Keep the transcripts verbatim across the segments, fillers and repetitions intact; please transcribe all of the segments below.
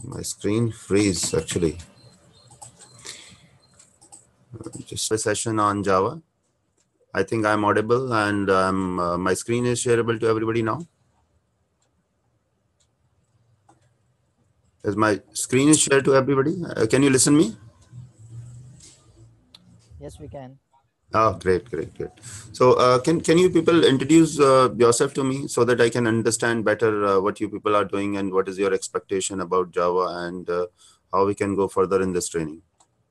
My screen freeze actually. Just a session on Java. I think I'm audible and um, uh, my screen is shareable to everybody now. Is my screen is shared to everybody? Uh, can you listen me? Yes, we can. Oh, great, great, great. So uh, can, can you people introduce uh, yourself to me so that I can understand better uh, what you people are doing and what is your expectation about Java and uh, how we can go further in this training?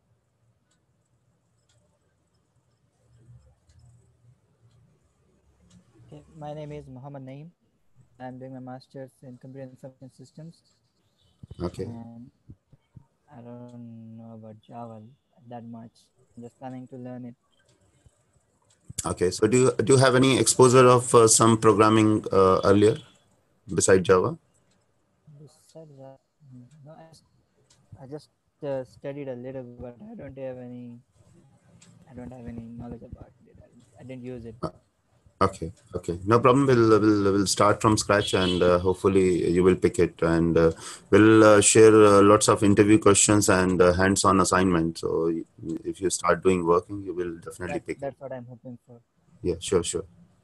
Okay, my name is Muhammad Naeem. I'm doing my master's in computer information systems, Okay. and I don't know about Java that much. I'm just planning to learn it. Okay. So do you, do you have any exposure of uh, some programming uh, earlier beside Java? Besides that, mm, no, I just I just uh, studied a little, but I don't have any. I don't have any knowledge about it. I, I didn't use it. Okay, okay, no problem. We'll we'll, we'll start from scratch, and uh, hopefully you will pick it. And uh, we'll uh, share uh, lots of interview questions and uh, hands-on assignment. So if you start doing working, you will definitely That's pick it. that's what I'm hoping for. Yeah, sure, sure.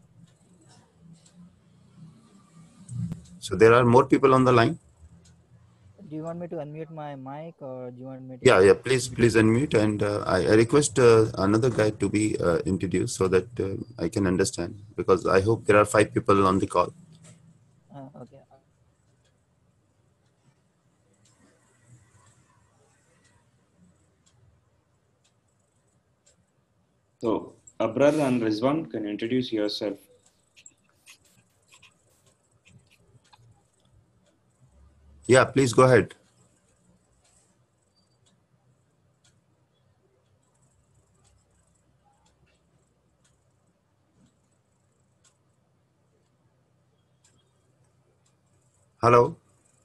So there are more people on the line. Do you want me to unmute my mic, or do you want me Yeah, to? yeah. Please, please unmute, and uh, I, I request uh, another guy to be uh, introduced so that uh, I can understand because I hope there are five people on the call. Uh, okay. So, Abrar and Rizwan, can you introduce yourself? Yeah, please go ahead. Hello.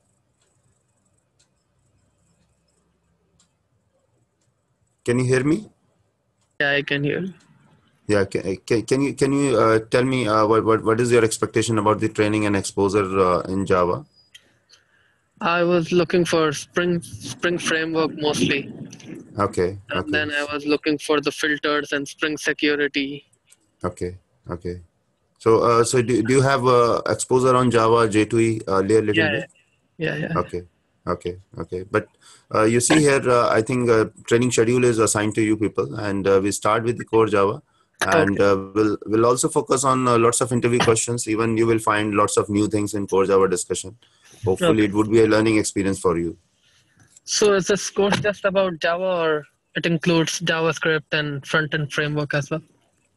Can you hear me? Yeah, I can hear. Yeah, can, can, can you can you uh, tell me uh, what, what what is your expectation about the training and exposure uh, in Java? I was looking for Spring Spring Framework mostly, Okay, and okay, then I was looking for the filters and Spring Security. okay, okay. So uh, so do, do you have uh, exposure on Java J two E earlier little Yeah, bit? yeah, yeah. Okay, okay, okay. But uh, you see here, uh, I think uh, training schedule is assigned to you people, and uh, we start with the core Java, and Okay, uh, we'll we'll also focus on uh, lots of interview questions. Even you will find lots of new things in core Java discussion. Hopefully, okay. it would be a learning experience for you. So is this course just about Java, or it includes JavaScript and front-end framework as well?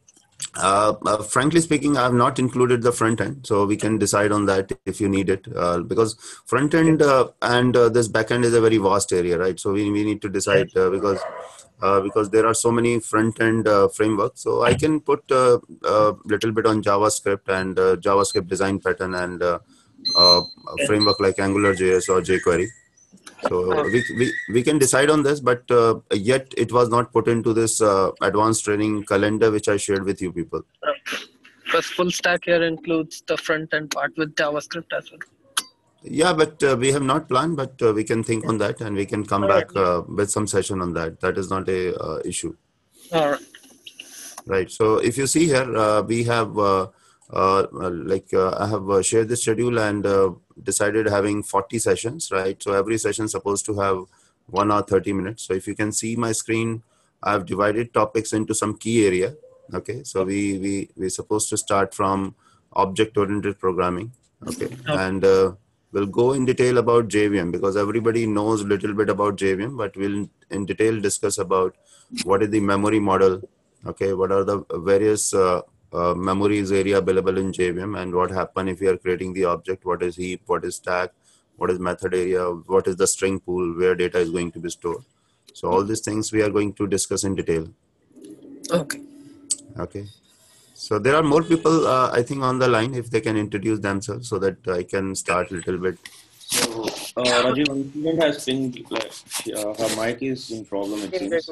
Uh, uh, frankly speaking, I have not included the front end, so we can decide on that if you need it. Uh, because front Okay. end uh, and uh, this back end is a very vast area, right? So we, we need to Yeah. decide uh, because uh, because there are so many front end uh, frameworks. So I can put a uh, uh, little bit on JavaScript and uh, JavaScript design pattern and uh, uh, a Yeah. framework like AngularJS or jQuery. So Okay. we, we, we can decide on this, but uh, yet it was not put into this uh, advanced training calendar, which I shared with you people. Because full stack here includes the front-end part with JavaScript as well. Yeah, but uh, we have not planned, but uh, we can think on that and we can come All right. back uh, with some session on that. That is not a uh, issue. All right. Right. So if you see here, uh, we have uh, uh, like uh, I have uh, shared the schedule and uh, decided having forty sessions, right? So every session is supposed to have one hour, thirty minutes. So if you can see my screen, I've divided topics into some key area. Okay. So we, we, we're supposed to start from object-oriented programming. Okay. Okay. And uh, we'll go in detail about J V M because everybody knows a little bit about J V M, but we'll in detail discuss about what is the memory model. Okay, what are the various uh, uh, memories area available in J V M and what happen if we are creating the object, what is heap, what is stack, what is method area, what is the string pool, where data is going to be stored. So all these things we are going to discuss in detail. Okay. Okay. So there are more people, uh, I think, on the line if they can introduce themselves so that I can start a little bit. So, uh, Rajiv, one student has pinged, like, she, uh, her mic is in problem, it seems.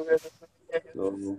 So,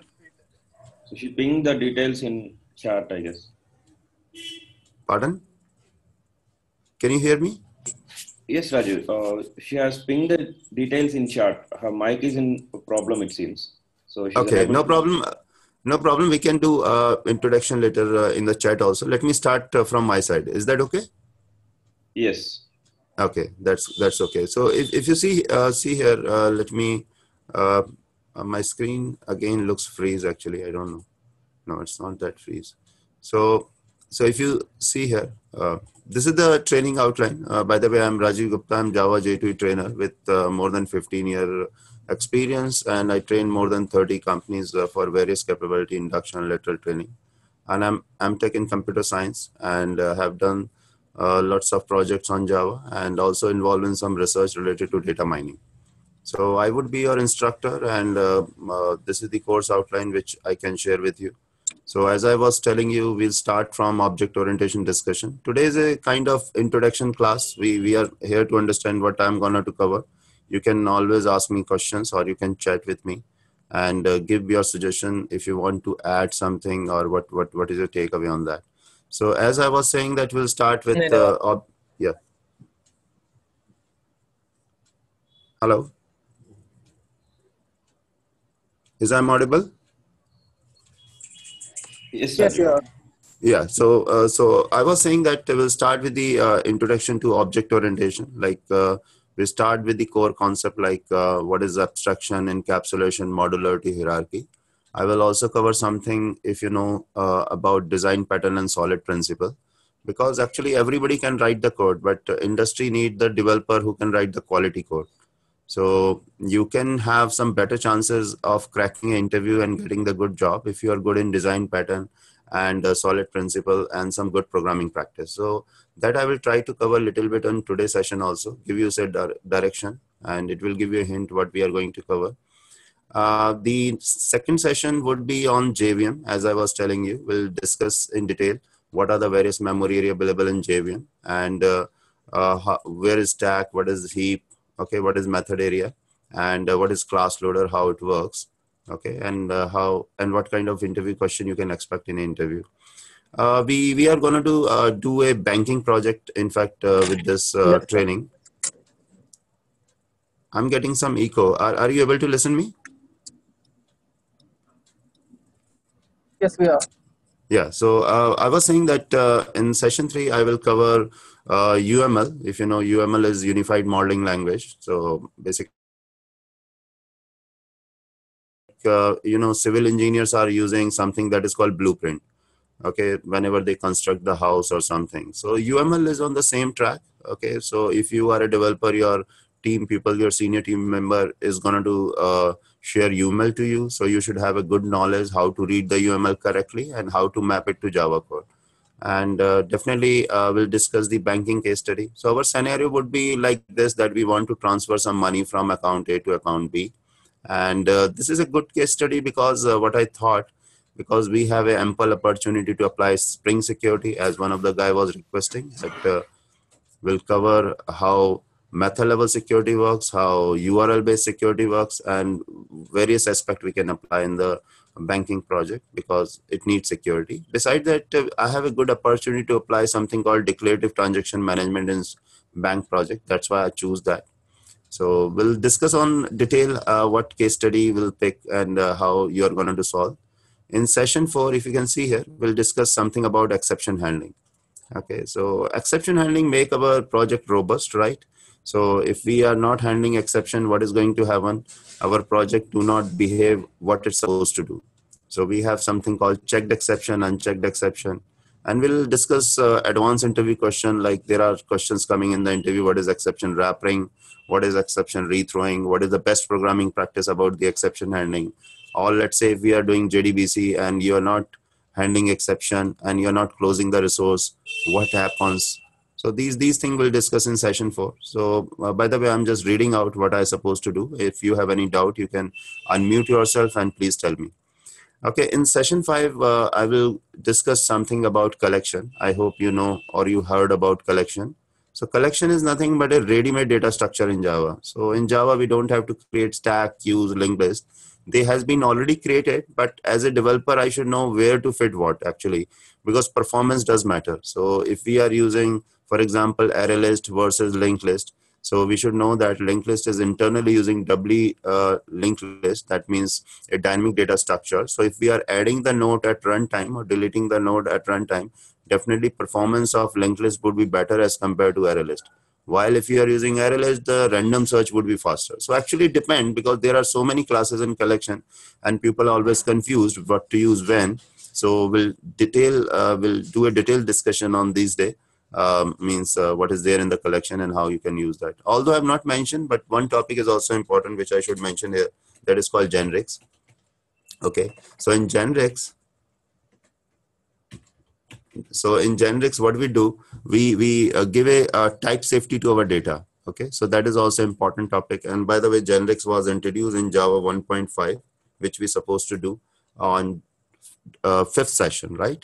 so she pinged the details in chat, I guess. Pardon? Can you hear me? Yes, Raju. Uh, she has pinged the details in chat. Her mic is in a problem, it seems. So she's Okay, unable no to. problem. No problem. We can do uh, introduction later uh, in the chat also. Let me start uh, from my side. Is that okay? Yes. Okay, that's that's okay. So if, if you see uh, see here, uh, let me. Uh, uh, my screen again looks freeze. Actually, I don't know. No, it's not that freeze. So so if you see here, uh, this is the training outline. Uh, by the way, I'm Rajiv Gupta. I'm Java J two E trainer with uh, more than fifteen year experience, and I train more than thirty companies uh, for various capability induction and lateral training. And I'm I'm tech in computer science and uh, have done uh, lots of projects on Java and also involved in some research related to data mining. So I would be your instructor, and uh, uh, this is the course outline which I can share with you. So as I was telling you, we'll start from object orientation discussion. Today is a kind of introduction class. We, we are here to understand what I'm going to cover. You can always ask me questions or you can chat with me and uh, give your suggestion if you want to add something or what, what, what is your takeaway on that. So as I was saying that we'll start with, uh, ob yeah. Hello. Is I'm audible? Yes, Yes, Raju. you are. Yeah, so uh, so I was saying that we'll start with the uh, introduction to object orientation. Like uh, we start with the core concept, like uh, what is abstraction, encapsulation, modularity, hierarchy. I will also cover something if you know uh, about design pattern and solid principle, because actually everybody can write the code, but uh, industry need the developer who can write the quality code. So you can have some better chances of cracking an interview and getting the good job if you are good in design pattern and a solid principle and some good programming practice. So that I will try to cover a little bit on today's session also, give you a direction, and it will give you a hint what we are going to cover. Uh, the second session would be on J V M. As I was telling you, we'll discuss in detail what are the various memory area available in J V M and uh, uh, how, where is stack, what is heap, okay, what is method area, and uh, what is class loader, how it works, okay, and uh, how and what kind of interview question you can expect in an interview. Uh, we we are going to do uh, do a banking project. In fact, uh, with this uh, Yes, sir. training, I'm getting some echo. Are are you able to listen me? Yes, we are. Yeah, so uh, I was saying that uh, in session three, I will cover uh, U M L. If you know, U M L is Unified Modeling Language. So basically, uh, you know, civil engineers are using something that is called blueprint, okay, whenever they construct the house or something. So U M L is on the same track, okay. So if you are a developer, your team people, your senior team member is going to uh, share U M L to you. So you should have a good knowledge how to read the U M L correctly and how to map it to Java code. And uh, definitely uh, we'll discuss the banking case study. So our scenario would be like this, that we want to transfer some money from account A to account B. And uh, this is a good case study because uh, what I thought, because we have an ample opportunity to apply Spring Security, as one of the guy was requesting, that uh, will cover how method level security works, how U R L based security works, and various aspects we can apply in the banking project because it needs security. Besides that, uh, I have a good opportunity to apply something called declarative transaction management in bank project. That's why I choose that. So we'll discuss on detail uh, what case study we'll pick and uh, how you're going to solve. In session four, if you can see here, we'll discuss something about exception handling. Okay, so exception handling make our project robust, right? So if we are not handling exception, what is going to happen? Our project do not behave what it's supposed to do. So we have something called checked exception, unchecked exception. And we'll discuss uh, advanced interview question, like there are questions coming in the interview. What is exception wrapping? What is exception rethrowing? What is the best programming practice about the exception handling? Or let's say if we are doing J D B C and you're not handling exception and you're not closing the resource, what happens? So these these things we'll discuss in session four. So uh, by the way, I'm just reading out what I'm supposed to do. If you have any doubt, you can unmute yourself and please tell me. Okay, in session five, uh, I will discuss something about collection. I hope you know or you heard about collection. So collection is nothing but a ready-made data structure in Java. So in Java, we don't have to create stack, queues, linked list. They has been already created, but as a developer, I should know where to fit what actually, because performance does matter. So if we are using For example, array list versus linked list. So we should know that linked list is internally using doubly uh, linked list. That means a dynamic data structure. So if we are adding the node at runtime or deleting the node at runtime, definitely performance of linked list would be better as compared to array list. While if you are using array list, the random search would be faster. So actually it depends, because there are so many classes in collection and people are always confused what to use when. So we'll detail, uh, we'll do a detailed discussion on these days. Um, means uh, what is there in the collection and how you can use that. Although I've not mentioned, but one topic is also important, which I should mention here, that is called generics. Okay, so in generics, so in generics, what we do, we we uh, give a uh, type safety to our data. Okay, so that is also important topic. And by the way, generics was introduced in Java one point five, which we're supposed to do on uh, fifth session, right?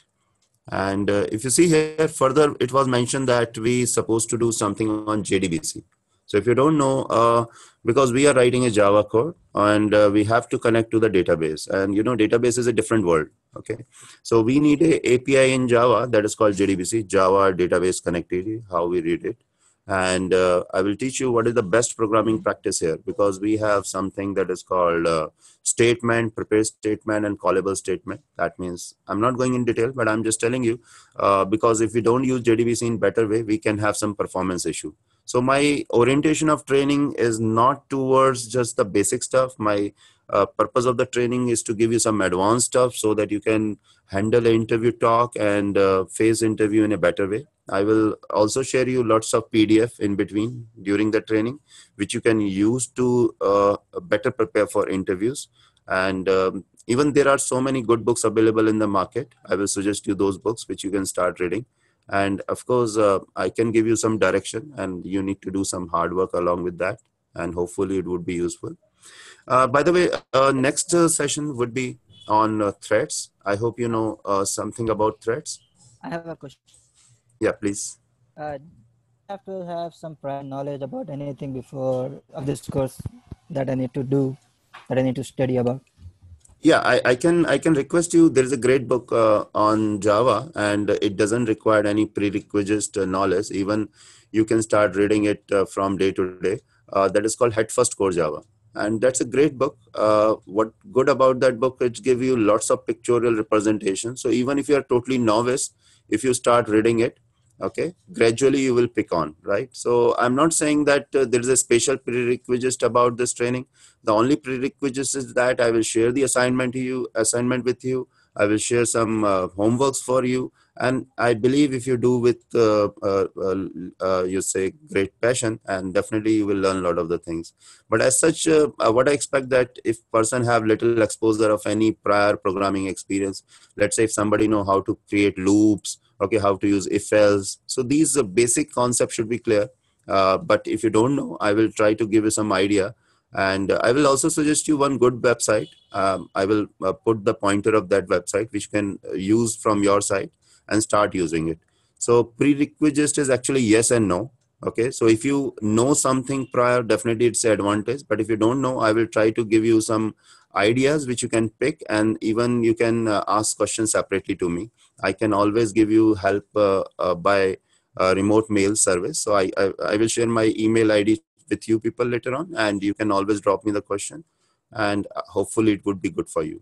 And uh, if you see here further, it was mentioned that we supposed to do something on J D B C. So if you don't know, uh, because we are writing a Java code and uh, we have to connect to the database, and you know, database is a different world. Okay, so we need a API in Java that is called J D B C, Java Database Connectivity, how we read it. And uh, I will teach you what is the best programming practice here, because we have something that is called uh, statement, prepared statement, and callable statement. That means I'm not going in detail, but I'm just telling you, uh, because if we don't use J D B C in better way, we can have some performance issue. So my orientation of training is not towards just the basic stuff. My uh, purpose of the training is to give you some advanced stuff so that you can handle an interview talk and uh, face interview in a better way. I will also share you lots of P D F in between during the training, which you can use to uh, better prepare for interviews. And um, even there are so many good books available in the market. I will suggest you those books which you can start reading. And of course, uh, I can give you some direction, and you need to do some hard work along with that. And hopefully it would be useful. Uh, by the way, uh, next uh, session would be on uh, threads. I hope you know uh, something about threads. I have a question. Yeah, please. Uh, I have to have some prior knowledge about anything before of this course that I need to do, that I need to study about. Yeah, I, I can I can request you. There is a great book uh, on Java, and it doesn't require any prerequisite uh, knowledge. Even you can start reading it uh, from day to day. Uh, that is called Head First Core Java, and that's a great book. Uh, what good about that book? It gives you lots of pictorial representation. So even if you are totally novice, if you start reading it, okay, gradually you will pick on, right? So I'm not saying that uh, there is a special prerequisite about this training. The only prerequisite is that I will share the assignment to you, assignment with you. I will share some uh, homeworks for you. And I believe if you do with, uh, uh, uh, uh, you say, great passion, and definitely you will learn a lot of the things. But as such, uh, what I expect that if person have little exposure of any prior programming experience, let's say if somebody know how to create loops, okay, how to use if else. So these uh, basic concepts should be clear. Uh, but if you don't know, I will try to give you some idea. And uh, I will also suggest you one good website. Um, I will uh, put the pointer of that website, which you can use from your side and start using it. So prerequisite is actually yes and no. Okay, so if you know something prior, definitely it's an advantage. But if you don't know, I will try to give you some ideas which you can pick, and even you can uh, ask questions separately to me. I can always give you help uh, uh, by uh, remote mail service. So I, I, I will share my email I D with you people later on, and you can always drop me the question, and hopefully it would be good for you.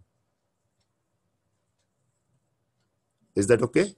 Is that okay?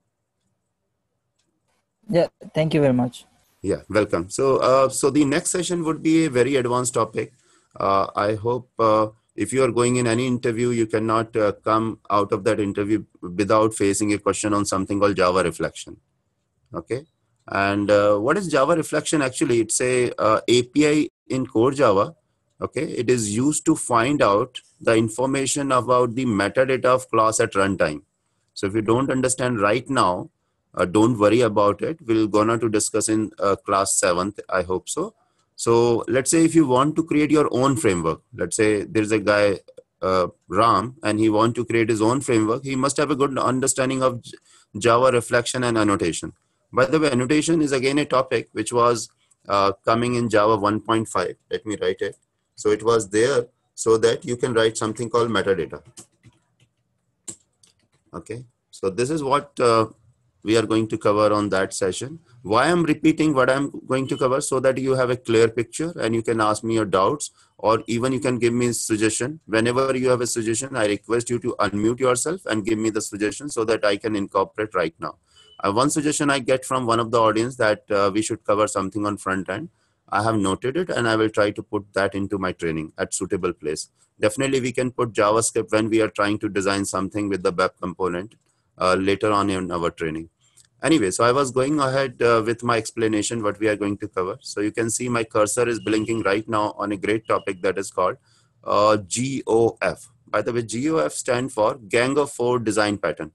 Yeah, thank you very much. Yeah, welcome. So, uh, so the next session would be a very advanced topic. Uh, I hope uh, if you are going in any interview, you cannot uh, come out of that interview without facing a question on something called Java reflection. Okay. And uh, what is Java reflection? Actually, it's a uh, A P I in core Java. Okay. It is used to find out the information about the metadata of class at runtime. So if you don't understand right now, uh, don't worry about it. We're gonna to discuss in uh, class seventh. I hope so. So let's say if you want to create your own framework, let's say there's a guy, uh, Ram, and he want to create his own framework. He must have a good understanding of Java reflection and annotation. By the way, annotation is again a topic which was uh, coming in Java one point five. Let me write it. So it was there so that you can write something called metadata. Okay. So this is what uh, we are going to cover on that session. Why I'm repeating what I'm going to cover, so that you have a clear picture and you can ask me your doubts, or even you can give me a suggestion. Whenever you have a suggestion, I request you to unmute yourself and give me the suggestion so that I can incorporate right now. Uh, one suggestion I get from one of the audience that uh, we should cover something on front end. I have noted it and I will try to put that into my training at suitable place. Definitely we can put JavaScript when we are trying to design something with the web component uh, later on in our training. Anyway, so I was going ahead uh, with my explanation what we are going to cover. So you can see my cursor is blinking right now on a great topic that is called uh, G O F. By the way, G O F stands for Gang of Four Design Pattern.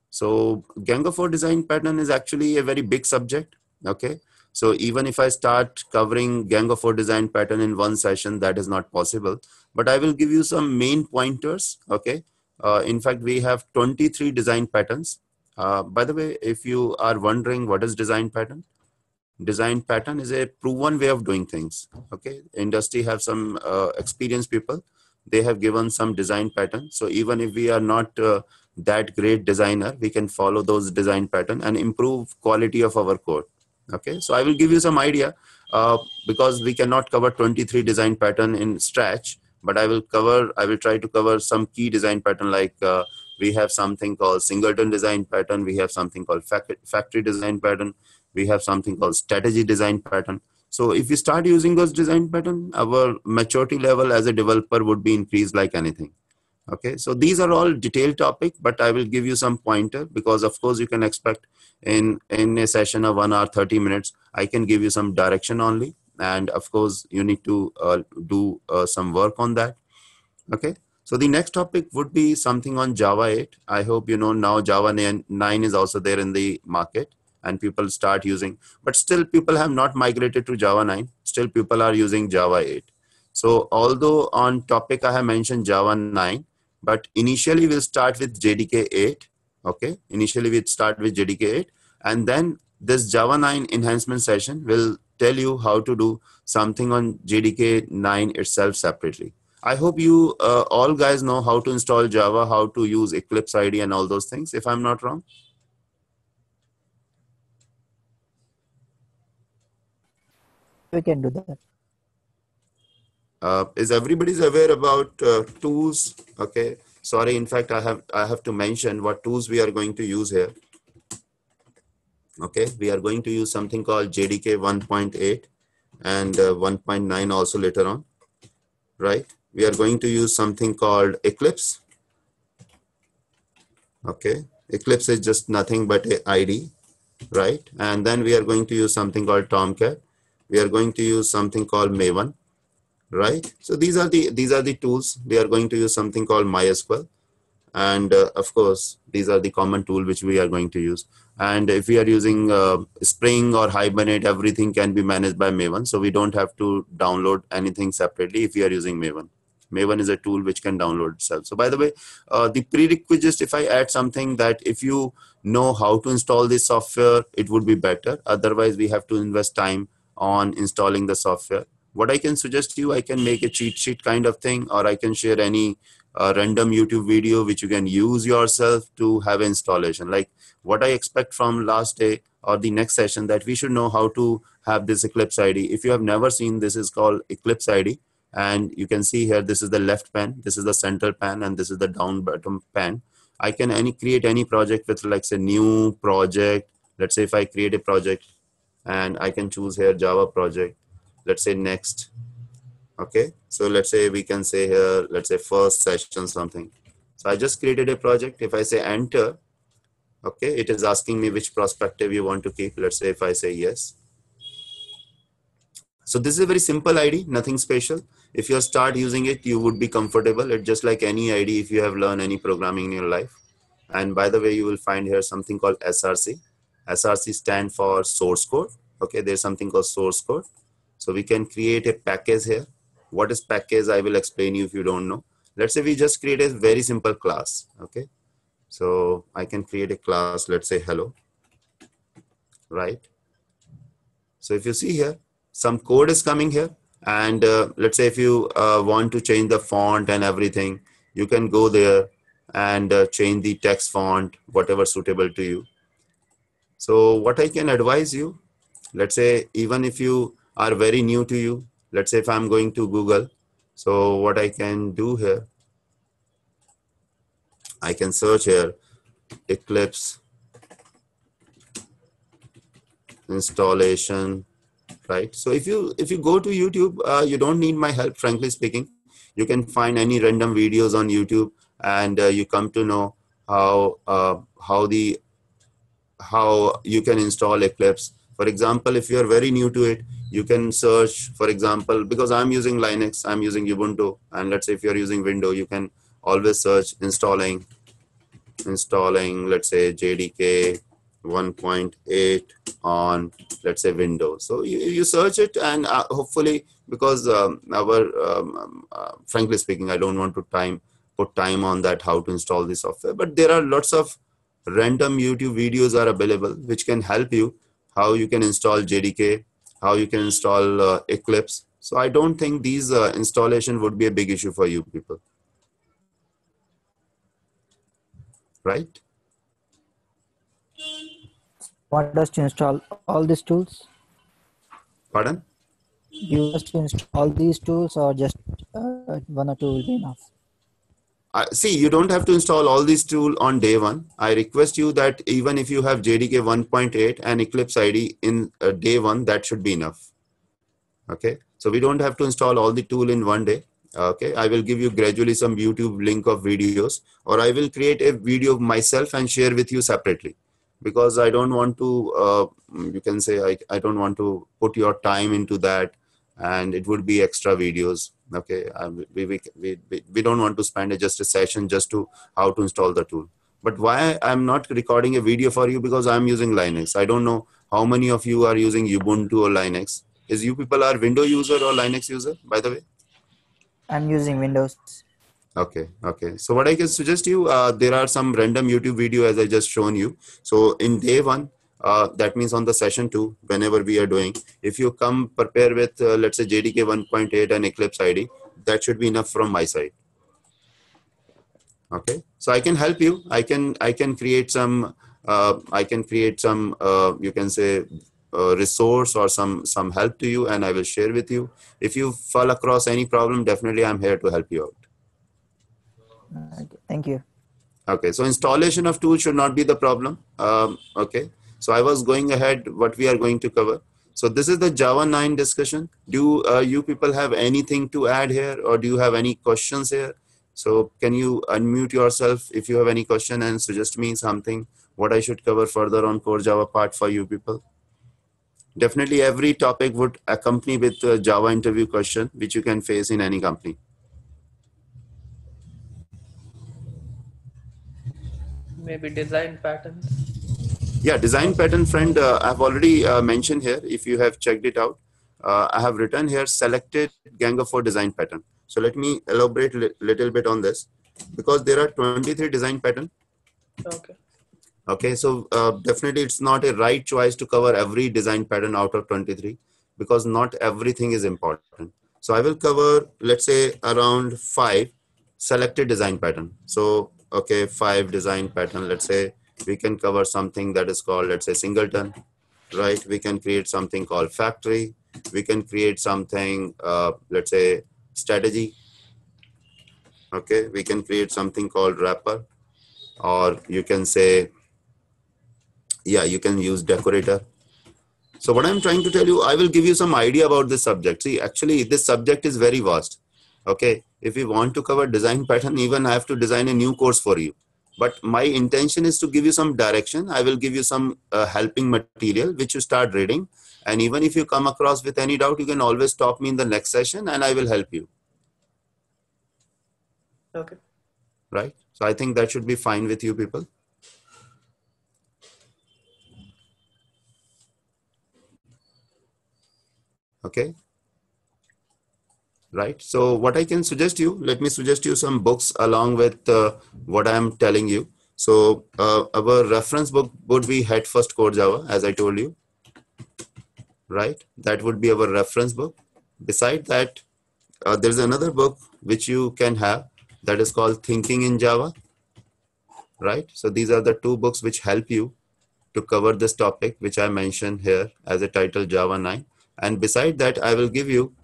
So Gang of Four Design Pattern is actually a very big subject. Okay. So even if I start covering Gang of Four Design Pattern in one session, that is not possible. But I will give you some main pointers. Okay. Uh, in fact, we have twenty-three design patterns. Uh, by the way, if you are wondering what is design pattern, design pattern is a proven way of doing things. Okay. Industry have some uh, experienced people. They have given some design pattern. So even if we are not uh, that great designer, we can follow those design pattern and improve quality of our code. Okay, so I will give you some idea uh, because we cannot cover twenty-three design pattern in stretch, but I will cover, I will try to cover some key design pattern. Like uh, we have something called singleton design pattern. We have something called factory design pattern. We have something called strategy design pattern. So if we start using those design pattern, our maturity level as a developer would be increased like anything. Okay, so these are all detailed topic, but I will give you some pointer because of course you can expect in, in a session of one hour, thirty minutes, I can give you some direction only. And of course you need to uh, do uh, some work on that. Okay, so the next topic would be something on Java eight. I hope you know now Java nine is also there in the market and people start using, but still people have not migrated to Java nine. Still people are using Java eight. So although on topic I have mentioned Java nine, but initially we'll start with J D K eight. Okay, initially we'll start with J D K eight, and then this Java nine enhancement session will tell you how to do something on J D K nine itself separately. I hope you uh, all guys know how to install Java, how to use Eclipse I D and all those things, if I'm not wrong. We can do that. Uh, is everybody's aware about uh, tools? Okay. Sorry, in fact, I have I have to mention what tools we are going to use here. Okay, we are going to use something called J D K one point eight and uh, one point nine also later on, right? We are going to use something called Eclipse. Okay, Eclipse is just nothing but a I D, right? And then we are going to use something called Tomcat. We are going to use something called Maven. Right. So these are the these are the tools. We are going to use something called MySQL. And uh, of course, these are the common tool which we are going to use. And if we are using uh, Spring or Hibernate, everything can be managed by Maven. So we don't have to download anything separately if we are using Maven. Maven is a tool which can download itself. So by the way, uh, the prerequisite, if I add something that if you know how to install this software, it would be better. Otherwise, we have to invest time on installing the software. What I can suggest to you, I can make a cheat sheet kind of thing, or I can share any uh, random YouTube video which you can use yourself to have installation. Like what I expect from last day or the next session, that we should know how to have this Eclipse I D. If you have never seen, this is called Eclipse I D. And you can see here, this is the left pan, this is the central pan, and this is the down bottom pan. I can any create any project with like say new project. Let's say if I create a project and I can choose here Java project. Let's say next. Okay, so let's say we can say here, let's say first session something. So I just created a project. If I say enter, okay, it is asking me which perspective you want to keep. Let's say if I say yes. So this is a very simple I D, nothing special. If you start using it, you would be comfortable. It's just like any I D if you have learned any programming in your life. And by the way, you will find here something called S R C. S R C stands for source code. Okay, there's something called source code. So we can create a package here. What is package? I will explain you if you don't know. Let's say we just create a very simple class. Okay. So I can create a class, let's say hello, right? So if you see here, some code is coming here. And uh, let's say if you uh, want to change the font and everything, you can go there and uh, change the text font, whatever suitable to you. So what I can advise you, let's say, even if you are very new to you, let's say if I'm going to Google, so what I can do here, I can search here, Eclipse installation, right? So if you if you go to YouTube, uh, you don't need my help, frankly speaking. You can find any random videos on YouTube, and uh, you come to know how uh, how the how you can install Eclipse. For example, if you are very new to it, you can search, for example, because I'm using Linux, I'm using Ubuntu, and let's say if you're using Windows, you can always search installing installing let's say J D K one point eight on, let's say, Windows. So you, you search it, and uh, hopefully, because um, our um, uh, frankly speaking, I don't want to time put time on that how to install the software, but there are lots of random YouTube videos are available which can help you how you can install J D K, how you can install uh, Eclipse. So I don't think these uh, installation would be a big issue for you people, right? Want us to install all these tools? Pardon? You want us to install all these tools, or just uh, one or two will be enough? Uh, see, you don't have to install all these tools on day one. I request you that even if you have J D K one point eight and Eclipse I D in uh, day one, that should be enough. Okay, so we don't have to install all the tool in one day. Okay, I will give you gradually some YouTube link of videos, or I will create a video of myself and share with you separately, because I don't want to, uh, you can say, I, I don't want to put your time into that, and it would be extra videos. Okay, uh, we, we, we, we don't want to spend just a session just to how to install the tool. But why I'm not recording a video for you, because I'm using Linux. I don't know how many of you are using Ubuntu or Linux. Is you people are Windows user or Linux user, by the way? I'm using Windows. Okay, okay. So what I can suggest you, uh, there are some random YouTube video as I just shown you. So in day one, uh, that means on the session two, whenever we are doing, if you come prepare with, uh, let's say J D K one point eight and Eclipse I D, that should be enough from my side. Okay, so I can help you. I can, I can create some, uh, I can create some, uh, you can say, uh, resource or some, some help to you, and I will share with you. If you fall across any problem, definitely I'm here to help you out. Okay, thank you. Okay, so installation of tools should not be the problem. Um, okay, so I was going ahead what we are going to cover. So this is the Java nine discussion. Do uh, you people have anything to add here, or do you have any questions here? So can you unmute yourself if you have any question and suggest me something what I should cover further on core Java part for you people? Definitely every topic would accompany with a Java interview question which you can face in any company. Maybe design patterns. Yeah, design pattern, friend, uh, I've already uh, mentioned here. If you have checked it out, uh, I have written here selected gang of four design pattern. So let me elaborate a li little bit on this, because there are twenty-three design pattern. Okay. Okay, so uh, definitely it's not a right choice to cover every design pattern out of twenty-three, because not everything is important. So I will cover, let's say, around five selected design pattern. So, okay, five design pattern, let's say we can cover something that is called, let's say, singleton, right? We can create something called factory. We can create something, uh, let's say, strategy. Okay, we can create something called wrapper, or you can say, yeah, you can use decorator. So what I'm trying to tell you, I will give you some idea about this subject. See, actually, this subject is very vast. Okay, if we want to cover design pattern, even I have to design a new course for you. But my intention is to give you some direction. I will give you some uh, helping material, which you start reading. And even if you come across with any doubt, you can always stop me in the next session and I will help you. Okay. Right? So I think that should be fine with you people. Okay. Right. So what I can suggest you, let me suggest you some books along with uh, what I'm telling you. So uh, our reference book would be Head First Core Java, as I told you. Right. That would be our reference book. Beside that, uh, there's another book which you can have that is called Thinking in Java. Right. So these are the two books which help you to cover this topic, which I mentioned here as a title Java nine. And beside that, I will give you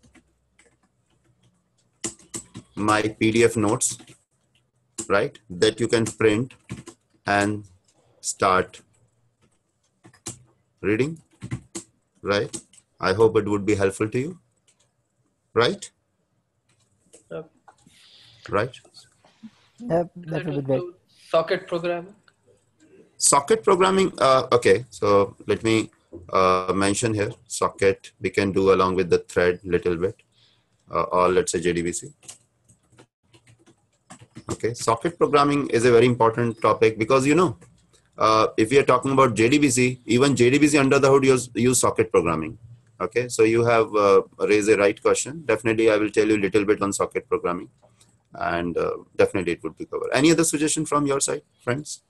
my P D F notes, right, that you can print and start reading, right? I hope it would be helpful to you, right? Yep. Right? Yep, that would be great. Socket programming. Socket programming, uh, okay, so let me uh, mention here, socket we can do along with the thread little bit, uh, or let's say J D B C. Okay, socket programming is a very important topic because, you know, uh, if we are talking about J D B C, even J D B C under the hood use, use socket programming. Okay, so you have uh, raised a right question. Definitely, I will tell you a little bit on socket programming, and uh, definitely it would be covered. Any other suggestion from your side, friends?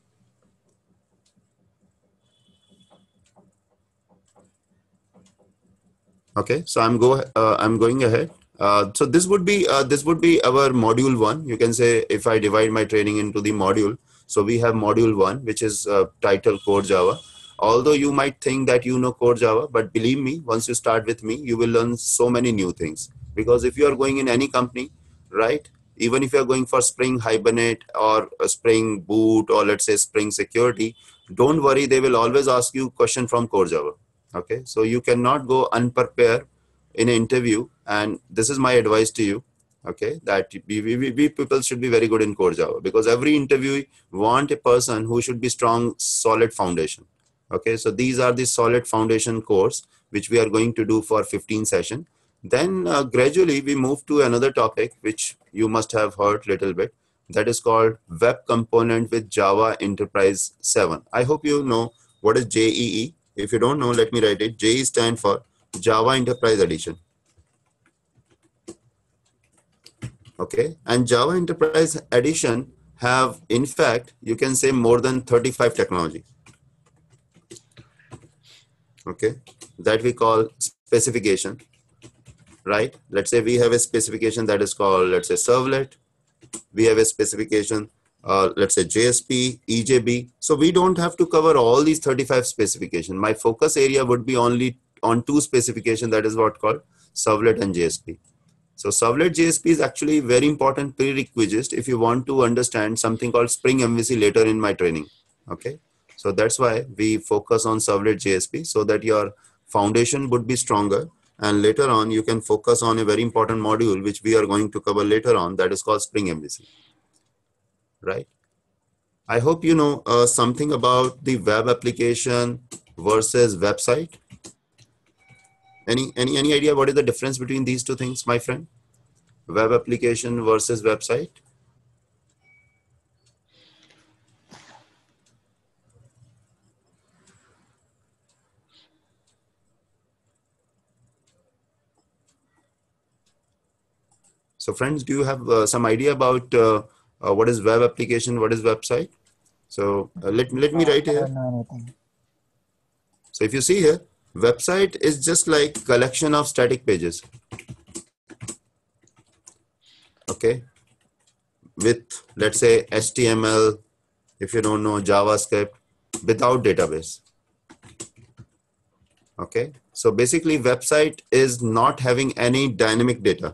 Okay, so I'm go uh, I'm going ahead. Uh, so this would be uh, this would be our module one. You can say if I divide my training into the module. So we have module one, which is uh, titled Core Java. Although you might think that you know Core Java, but believe me, once you start with me, you will learn so many new things. Because if you are going in any company, right, even if you are going for Spring Hibernate or a Spring Boot or let's say Spring Security, don't worry, they will always ask you question from Core Java. Okay, so you cannot go unprepared in an interview, and this is my advice to you. Okay, that we, we, we people should be very good in Core Java, because every interview want a person who should be strong, solid foundation. Okay, so these are the solid foundation course which we are going to do for fifteen session. Then uh, gradually we move to another topic which you must have heard little bit. That is called Web Component with Java Enterprise seven. I hope you know what is J E E. If you don't know, let me write it. J stand for Java Enterprise Edition. Okay, and Java Enterprise Edition have, in fact, you can say more than thirty-five technologies. Okay, that we call specification, right? Let's say we have a specification that is called, let's say, servlet. We have a specification, uh, let's say J S P, E J B. So we don't have to cover all these thirty-five specifications. My focus area would be only on two specifications, that is what called servlet and J S P. So servlet J S P is actually very important prerequisite if you want to understand something called Spring M V C later in my training. Okay, so that's why we focus on servlet J S P, so that your foundation would be stronger, and later on you can focus on a very important module which we are going to cover later on, that is called Spring M V C. Right? I hope you know uh, something about the web application versus website. Any, any, any idea what is the difference between these two things, my friend? Web application versus website? So friends, do you have uh, some idea about uh, uh, what is web application, what is website? So uh, let, let me write I here. don't know anything. So if you see here, website is just like collection of static pages. Okay, with let's say H T M L, if you don't know JavaScript, without database. Okay, so basically website is not having any dynamic data.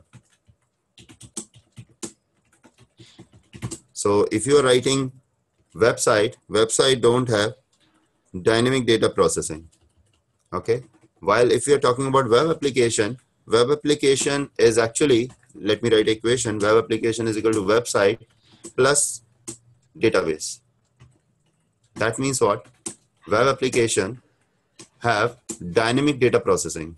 So if you are writing website, website don't have dynamic data processing. Okay, while if you are talking about web application, web application is actually, let me write equation, web application is equal to website plus database. That means what? Web application have dynamic data processing.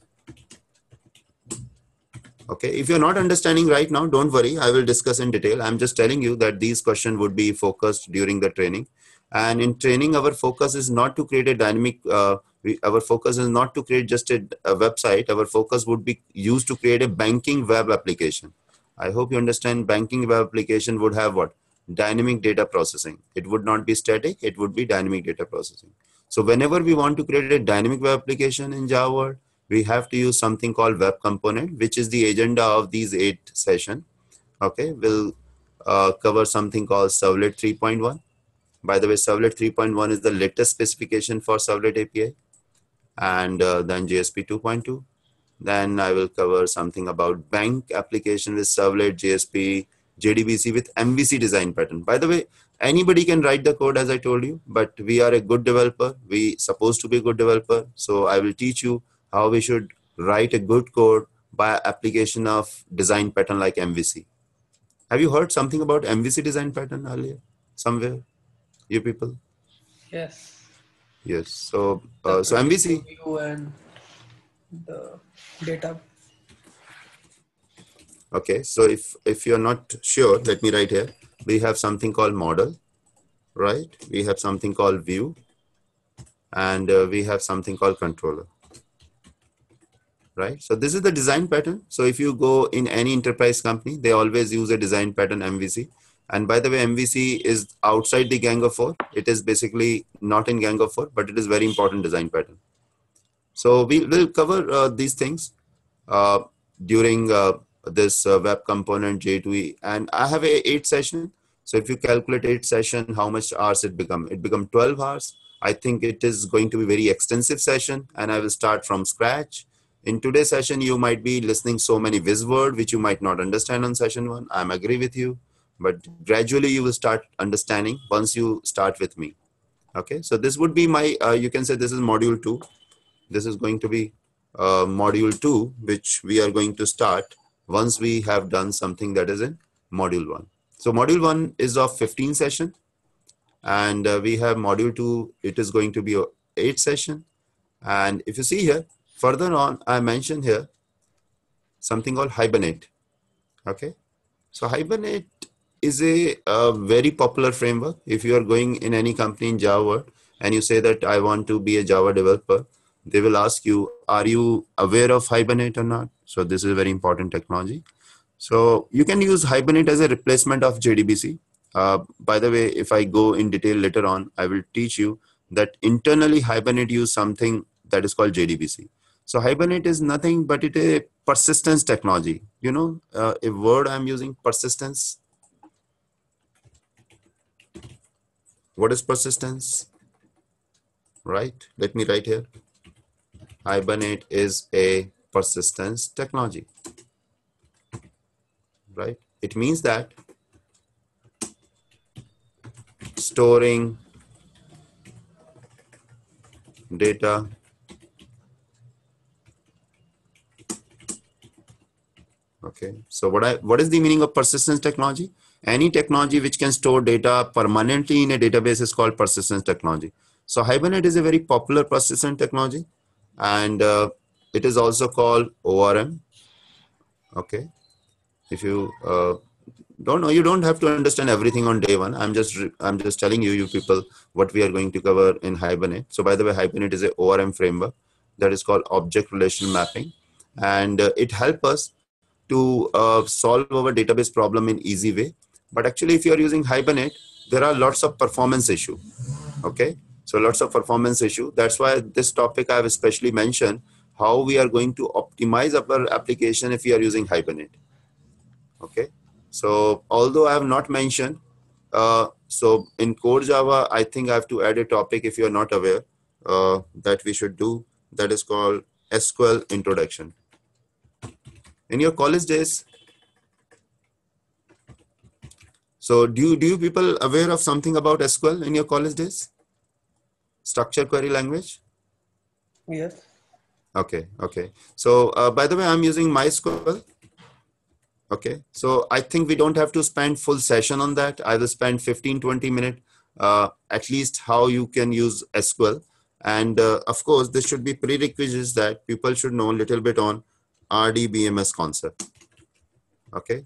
Okay, if you're not understanding right now, don't worry, I will discuss in detail. I'm just telling you that these questions would be focused during the training. And in training, our focus is not to create a dynamic, uh, we, our focus is not to create just a, a website. Our focus would be used to create a banking web application. I hope you understand banking web application would have what? Dynamic data processing. It would not be static, it would be dynamic data processing. So whenever we want to create a dynamic web application in Java, we have to use something called web component, which is the agenda of these eight sessions. Okay, we'll uh, cover something called servlet three point one. By the way, Servlet three point one is the latest specification for Servlet A P I, and uh, then J S P two point two. Then I will cover something about bank application with Servlet, J S P, J D B C with M V C design pattern. By the way, anybody can write the code, as I told you, but we are a good developer. We supposed to be a good developer. So I will teach you how we should write a good code by application of design pattern like M V C. Have you heard something about M V C design pattern earlier somewhere, you people? Yes. Yes. So, uh, so M V C. View and the data. Okay. So if, if you're not sure, let me write here. We have something called model, right? We have something called view, and uh, we have something called controller, right? So this is the design pattern. So if you go in any enterprise company, they always use a design pattern M V C. And by the way, M V C is outside the Gang of Four. It is basically not in Gang of Four, but it is very important design pattern. So we will cover uh, these things uh, during uh, this uh, web component J two E. And I have a eight session. So if you calculate eight session, how much hours it become? It become twelve hours. I think it is going to be very extensive session, and I will start from scratch. In today's session, you might be listening so many buzzwords which you might not understand on session one. I'm agree with you, but gradually you will start understanding once you start with me. Okay, so this would be my, uh, you can say this is module two. This is going to be uh, module two, which we are going to start once we have done something that is in module one. So module one is of fifteen session, and uh, we have module two, it is going to be a eight session. And if you see here, further on, I mentioned here something called Hibernate. Okay, so Hibernate is a, a very popular framework. If you are going in any company in Java world and you say that I want to be a Java developer, they will ask you, are you aware of Hibernate or not? So this is a very important technology. So you can use Hibernate as a replacement of J D B C. Uh, by the way, if I go in detail later on, I will teach you that internally Hibernate use something that is called J D B C. So Hibernate is nothing but it a persistence technology. You know, uh, a word I'm using, persistence. What is persistence? Right? Let me write here. Hibernate is a persistence technology. Right? It means that storing data okay, so what I what is the meaning of persistence technology? Any technology which can store data permanently in a database is called persistence technology. So Hibernate is a very popular persistent technology, and uh, it is also called O R M. Okay, if you uh, don't know, you don't have to understand everything on day one. I'm just I'm just telling you, you people, what we are going to cover in Hibernate. So by the way, Hibernate is a O R M framework that is called object relational mapping, and uh, it helps us to uh, solve our database problem in easy way. But actually, if you are using Hibernate, there are lots of performance issue. Okay, so lots of performance issue. That's why this topic I have especially mentioned how we are going to optimize our application if we are using Hibernate. Okay, so although I have not mentioned, uh, so in Core Java, I think I have to add a topic if you are not aware uh, that we should do, that is called S Q L introduction. In your college days, so do you, do you people aware of something about S Q L in your college days? Structured query language? Yes. Okay, okay. So uh, by the way, I'm using MySQL. Okay, so I think we don't have to spend full session on that. I will spend fifteen, twenty minutes, uh, at least how you can use S Q L. And uh, of course, this should be prerequisites that people should know a little bit on R D B M S concept. Okay,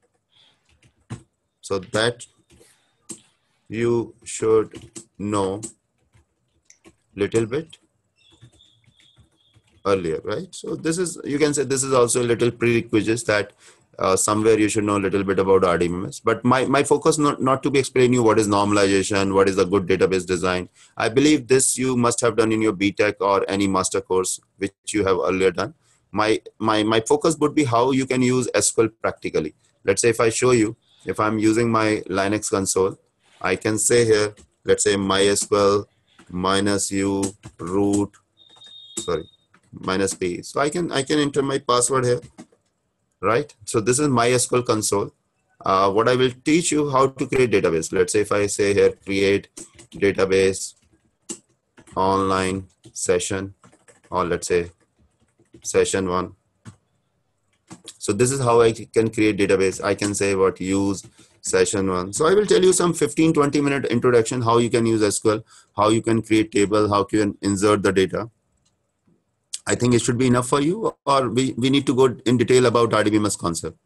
so that you should know little bit earlier, right? So this is, you can say this is also a little prerequisites that uh, somewhere you should know a little bit about R D B M S. But my, my focus not, not to be explaining you what is normalization, what is a good database design. I believe this you must have done in your B Tech or any master course which you have earlier done. My, my, my focus would be how you can use S Q L practically. Let's say if I show you, if I'm using my Linux console, I can say here, let's say MySQL minus U root, sorry, minus P. So I can, I can enter my password here, right? So this is MySQL console. Uh, what I will teach you how to create database. Let's say if I say here, create database online session, or let's say session one. So this is how I can create database. I can say what use session one. So I will tell you some fifteen, twenty minute introduction, how you can use S Q L, how you can create table, how you can insert the data. I think it should be enough for you, or we, we need to go in detail about R D B M S concept.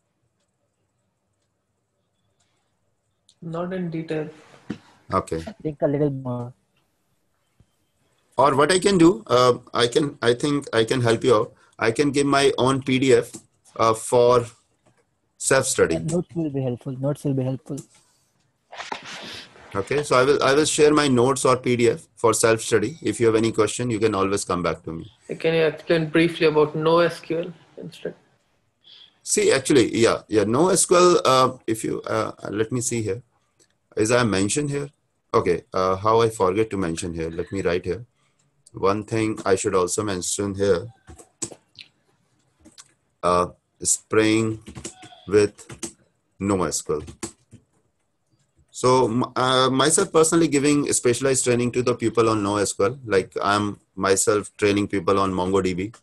Not in detail. Okay. I think a little more. Or what I can do, uh, I can, I think I can help you out. I can give my own P D F uh, for self-study. Yeah, notes will be helpful. Notes will be helpful. Okay, so I will, I will share my notes or P D F for self-study. If you have any question, you can always come back to me. Can you explain briefly about NoSQL instead? See, actually, yeah, yeah, NoSQL, uh, if you, uh, let me see here. Is I mentioned here? Okay, uh, how I forget to mention here. Let me write here. One thing I should also mention here. Uh, Spring with NoSQL. So uh, myself personally giving specialized training to the people on NoSQL, like I'm myself training people on MongoDB.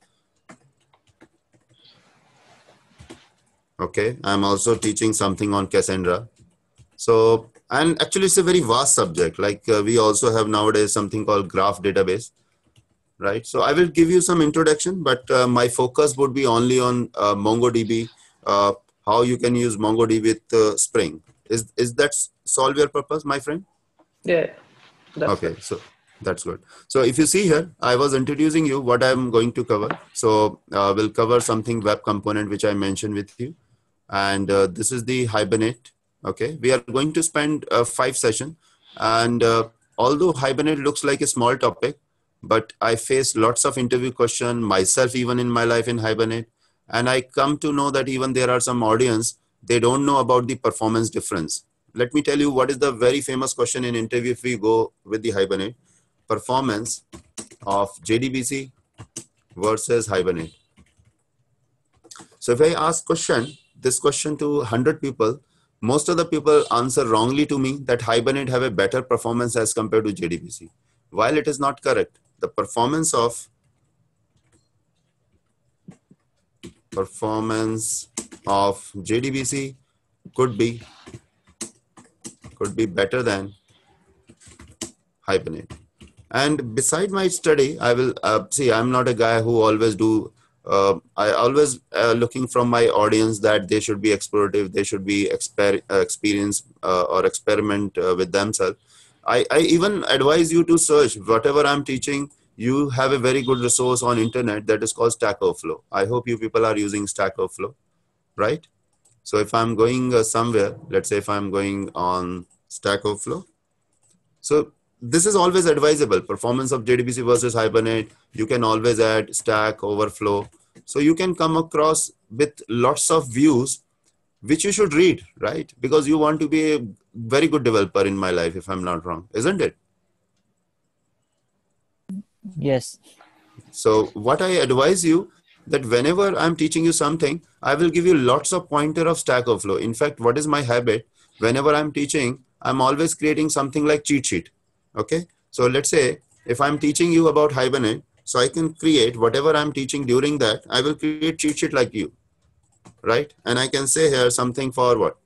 Okay, I'm also teaching something on Cassandra. So, and actually it's a very vast subject. Like uh, we also have nowadays something called graph database, right? So I will give you some introduction, but uh, my focus would be only on uh, MongoDB, uh, how you can use MongoDB with uh, Spring. Is, is that solve your purpose, my friend? Yeah. That's Okay, it. so that's good. So if you see here, I was introducing you what I'm going to cover. So uh, we'll cover something web component, which I mentioned with you. And uh, this is the Hibernate. Okay, we are going to spend uh, five sessions. And uh, although Hibernate looks like a small topic, but I face lots of interview questions myself, even in my life in Hibernate. And I come to know that even there are some audience, they don't know about the performance difference. Let me tell you what is the very famous question in interview if we go with the Hibernate. Performance of J D B C versus Hibernate. So if I ask question, this question to one hundred people, most of the people answer wrongly to me that Hibernate have a better performance as compared to J D B C. While it is not correct, the performance of performance of J D B C could be could be better than Hibernate. And beside my study, I will uh, see. I'm not a guy who always do. Uh, I always uh, looking from my audience that they should be explorative, they should be exper uh, experience uh, or experiment uh, with themselves. I, I even advise you to search whatever I'm teaching. You have a very good resource on internet that is called Stack Overflow. I hope you people are using Stack Overflow, right? So if I'm going uh, somewhere, let's say if I'm going on Stack Overflow, so this is always advisable. Performance of J D B C versus Hibernate. You can always add Stack Overflow. So you can come across with lots of views, which you should read, right? Because you want to be a very good developer in my life, if I'm not wrong, isn't it? Yes. So what I advise you that whenever I'm teaching you something, I will give you lots of pointer of Stack Overflow. In fact, what is my habit? Whenever I'm teaching, I'm always creating something like cheat sheet. Okay. So let's say if I'm teaching you about Hibernate, so I can create whatever I'm teaching during that, I will create cheat sheet like you, right? And I can say here something for what?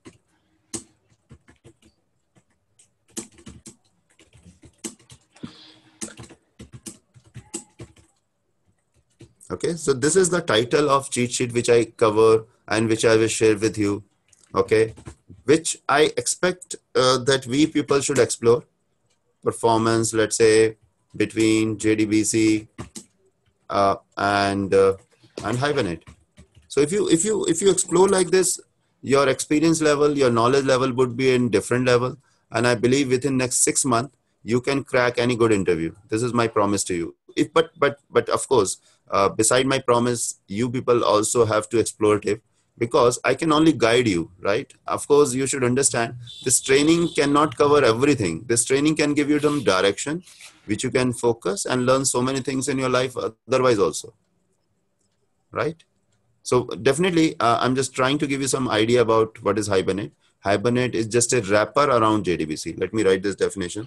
Okay, so this is the title of cheat sheet which I cover and which I will share with you. Okay, which I expect uh, that we people should explore. Performance, let's say, between J D B C uh, and uh, and Hibernate. So if you if you if you explore like this, your experience level, your knowledge level would be in different level. And I believe within next six months you can crack any good interview. This is my promise to you. If but but but of course, uh, beside my promise, you people also have to explorative. because I can only guide you, right? Of course, you should understand this training cannot cover everything. This training can give you some direction, which you can focus and learn so many things in your life otherwise also, right? So definitely, uh, I'm just trying to give you some idea about what is Hibernate. Hibernate is just a wrapper around J D B C. Let me write this definition.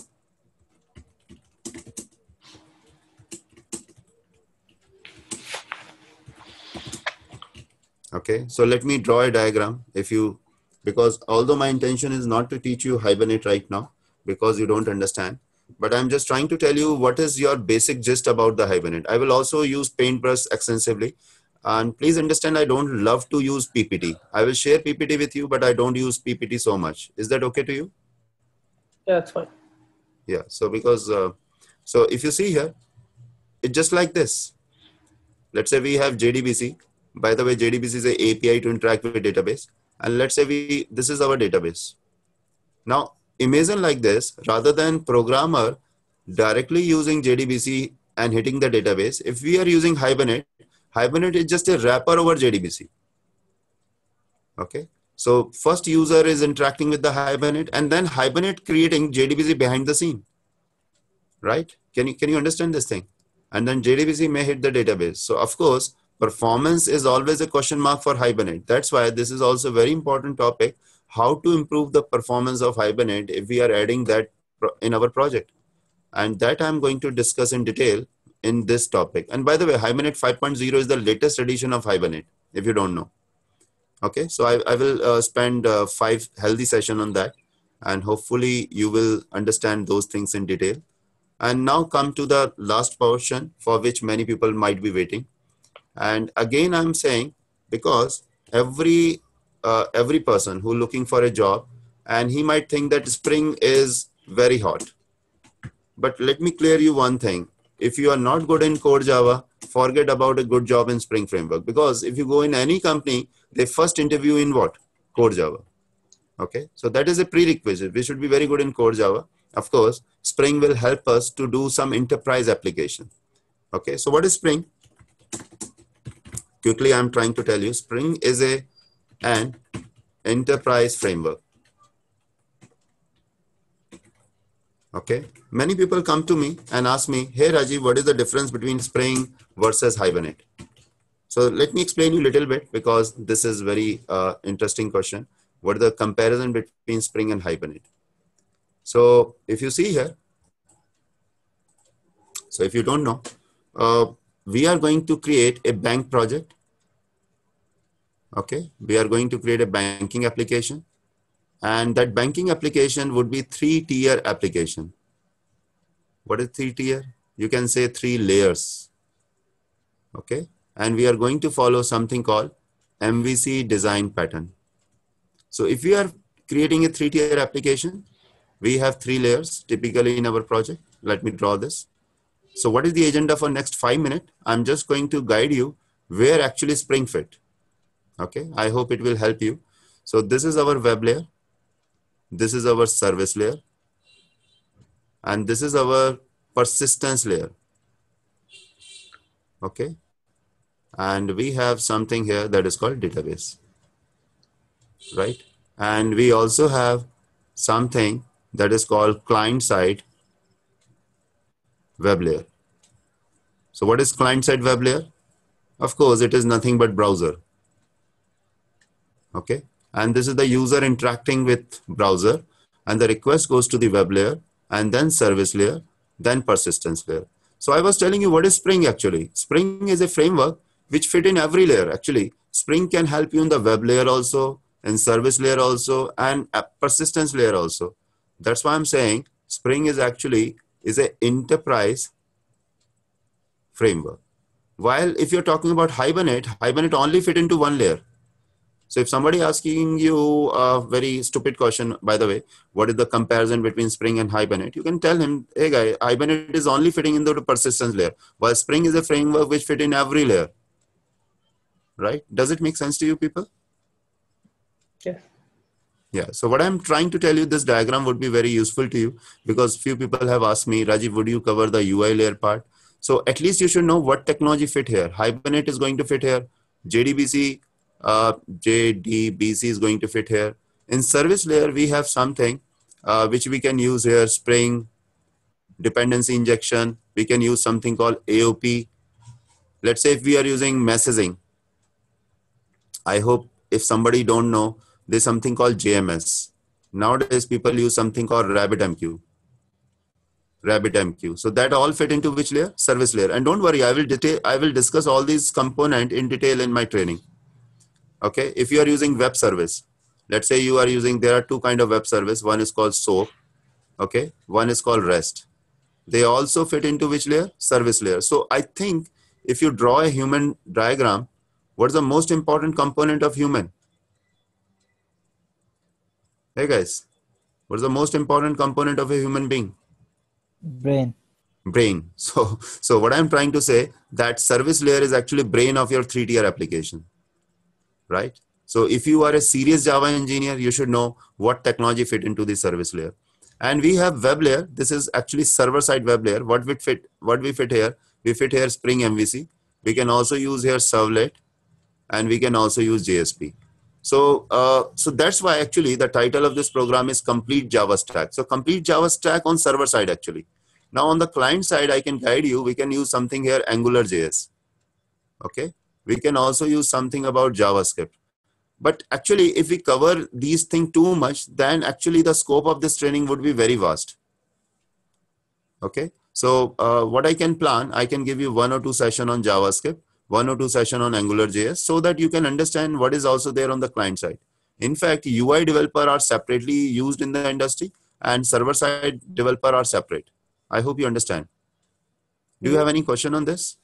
Okay, so let me draw a diagram. If you, because although my intention is not to teach you Hibernate right now, because you don't understand, but I'm just trying to tell you what is your basic gist about the Hibernate. I will also use Paintbrush extensively. And please understand, I don't love to use P P T. I will share P P T with you, but I don't use P P T so much. Is that okay to you? Yeah, that's fine. Yeah, so because, uh, so if you see here, it's just like this. Let's say we have J D B C. By the way, J D B C is an A P I to interact with database. And let's say we, this is our database. Now, imagine like this, rather than programmer directly using J D B C and hitting the database, if we are using Hibernate, Hibernate is just a wrapper over J D B C. Okay. So first user is interacting with the Hibernate and then Hibernate creating J D B C behind the scene. Right? Can you, can you understand this thing? And then J D B C may hit the database. So of course, performance is always a question mark for Hibernate. That's why this is also a very important topic, how to improve the performance of Hibernate if we are adding that in our project. And that I'm going to discuss in detail in this topic. And by the way, Hibernate five point oh is the latest edition of Hibernate, if you don't know. Okay, so I, I will uh, spend uh, five healthy sessions on that. And hopefully you will understand those things in detail. And now come to the last portion for which many people might be waiting. And again, I'm saying, because every, uh, every person who looking for a job, and he might think that spring is very hot. But let me clear you one thing. If you are not good in core Java, forget about a good job in Spring Framework. Because if you go in any company, they first interview in what? Core Java. Okay, so that is a prerequisite. We should be very good in core Java. Of course, Spring will help us to do some enterprise application. Okay, so what is Spring? Quickly, I'm trying to tell you, Spring is a an enterprise framework. Okay, many people come to me and ask me, hey Rajiv, what is the difference between Spring versus Hibernate? So let me explain you a little bit, because this is very uh, interesting question. What is the comparison between Spring and Hibernate? So if you see here, so if you don't know, uh, we are going to create a bank project. Okay, we are going to create a banking application. And that banking application would be three-tier application. What is three-tier? You can say three layers. Okay. And we are going to follow something called M V C design pattern. So if we are creating a three-tier application, we have three layers typically in our project. Let me draw this. So what is the agenda for next five minutes? I'm just going to guide you where actually Spring fit. Okay. I hope it will help you. So this is our web layer. This is our service layer. And this is our persistence layer. Okay. And we have something here that is called database. Right. And we also have something that is called client-side web layer. So what is client-side web layer? Of course, it is nothing but browser. Okay. And this is the user interacting with browser, and the request goes to the web layer, and then service layer, then persistence layer. So I was telling you what is Spring actually. Spring is a framework which fit in every layer. Actually, Spring can help you in the web layer also, in service layer also, and persistence layer also. That's why I'm saying Spring is actually is an enterprise framework. While if you're talking about Hibernate, Hibernate only fit into one layer. So if somebody asking you a very stupid question, by the way, what is the comparison between Spring and Hibernate? You can tell him, hey guy, Hibernate is only fitting into the persistence layer, while Spring is a framework which fit in every layer. Right? Does it make sense to you people? Yeah. Yeah. So what I'm trying to tell you, this diagram would be very useful to you, because few people have asked me, Rajiv, would you cover the U I layer part? So at least you should know what technology fit here. Hibernate is going to fit here. J D B C uh, J, D, B, C is going to fit here. In service layer, we have something uh, which we can use here, Spring, dependency injection. We can use something called A O P. Let's say if we are using messaging, I hope if somebody don't know, there's something called J M S. Nowadays, people use something called RabbitMQ. RabbitMQ. So that all fit into which layer? Service layer. And don't worry, I will detail. I will discuss all these components in detail in my training. Okay. If you are using web service, let's say you are using, there are two kind of web service. One is called SOAP. Okay. One is called REST. They also fit into which layer? Service layer. So I think if you draw a human diagram, what is the most important component of human? Hey guys, what is the most important component of a human being? Brain. Brain. So, so what I'm trying to say, that service layer is actually brain of your three tier application, right? So if you are a serious Java engineer, you should know what technology fit into the service layer. And we have web layer. This is actually server side web layer. What we fit, what we fit here? We fit here Spring M V C. We can also use here Servlet, and we can also use J S P. So, uh, so that's why actually the title of this program is Complete Java Stack. So Complete Java Stack on server side actually. Now on the client side, I can guide you. We can use something here, Angular J S. Okay. We can also use something about JavaScript. But actually, if we cover these things too much, then actually the scope of this training would be very vast. Okay. So uh, what I can plan, I can give you one or two session on JavaScript, one or two session on Angular J S, so that you can understand what is also there on the client side. In fact, U I developer are separately used in the industry, and server side developer are separate. I hope you understand. Do you have any question on this?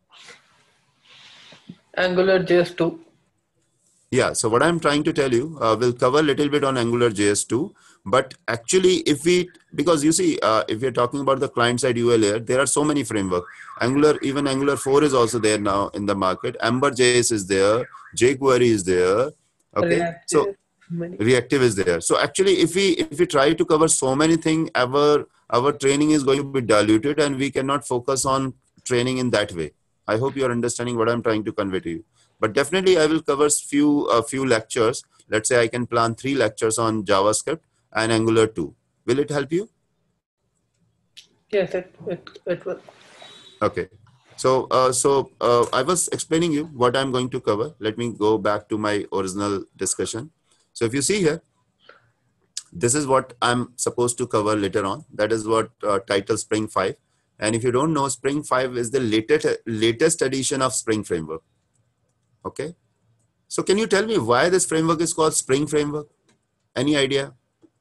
Angular J S two. Yeah, so what I'm trying to tell you, uh, we'll cover a little bit on Angular J S two, but actually if we, because you see, uh, if we're talking about the client side U I layer, there are so many frameworks. Angular, even Angular four is also there now in the market. Ember J S is there, jQuery is there. Okay, Reactive, so many. Reactive is there. So actually if we, if we try to cover so many things, our, our training is going to be diluted and we cannot focus on training in that way. I hope you're understanding what I'm trying to convey to you. But definitely I will cover few a few lectures. Let's say I can plan three lectures on JavaScript and Angular two. Will it help you? Yes, it, it, it will. Okay. So, uh, so uh, I was explaining you what I'm going to cover. Let me go back to my original discussion. So if you see here, this is what I'm supposed to cover later on. That is what uh, title Spring five. And if you don't know, Spring five is the latest, latest edition of Spring Framework. Okay. So can you tell me why this framework is called Spring Framework? Any idea?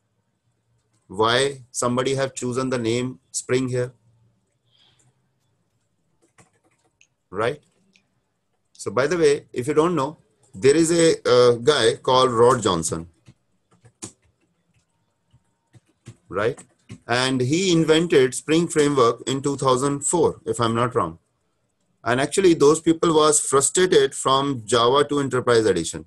Why somebody have chosen the name Spring here? Right? So by the way, if you don't know, there is a uh, guy called Rod Johnson. Right? And he invented Spring Framework in two thousand four, if I'm not wrong. And actually those people was frustrated from Java to Enterprise Edition.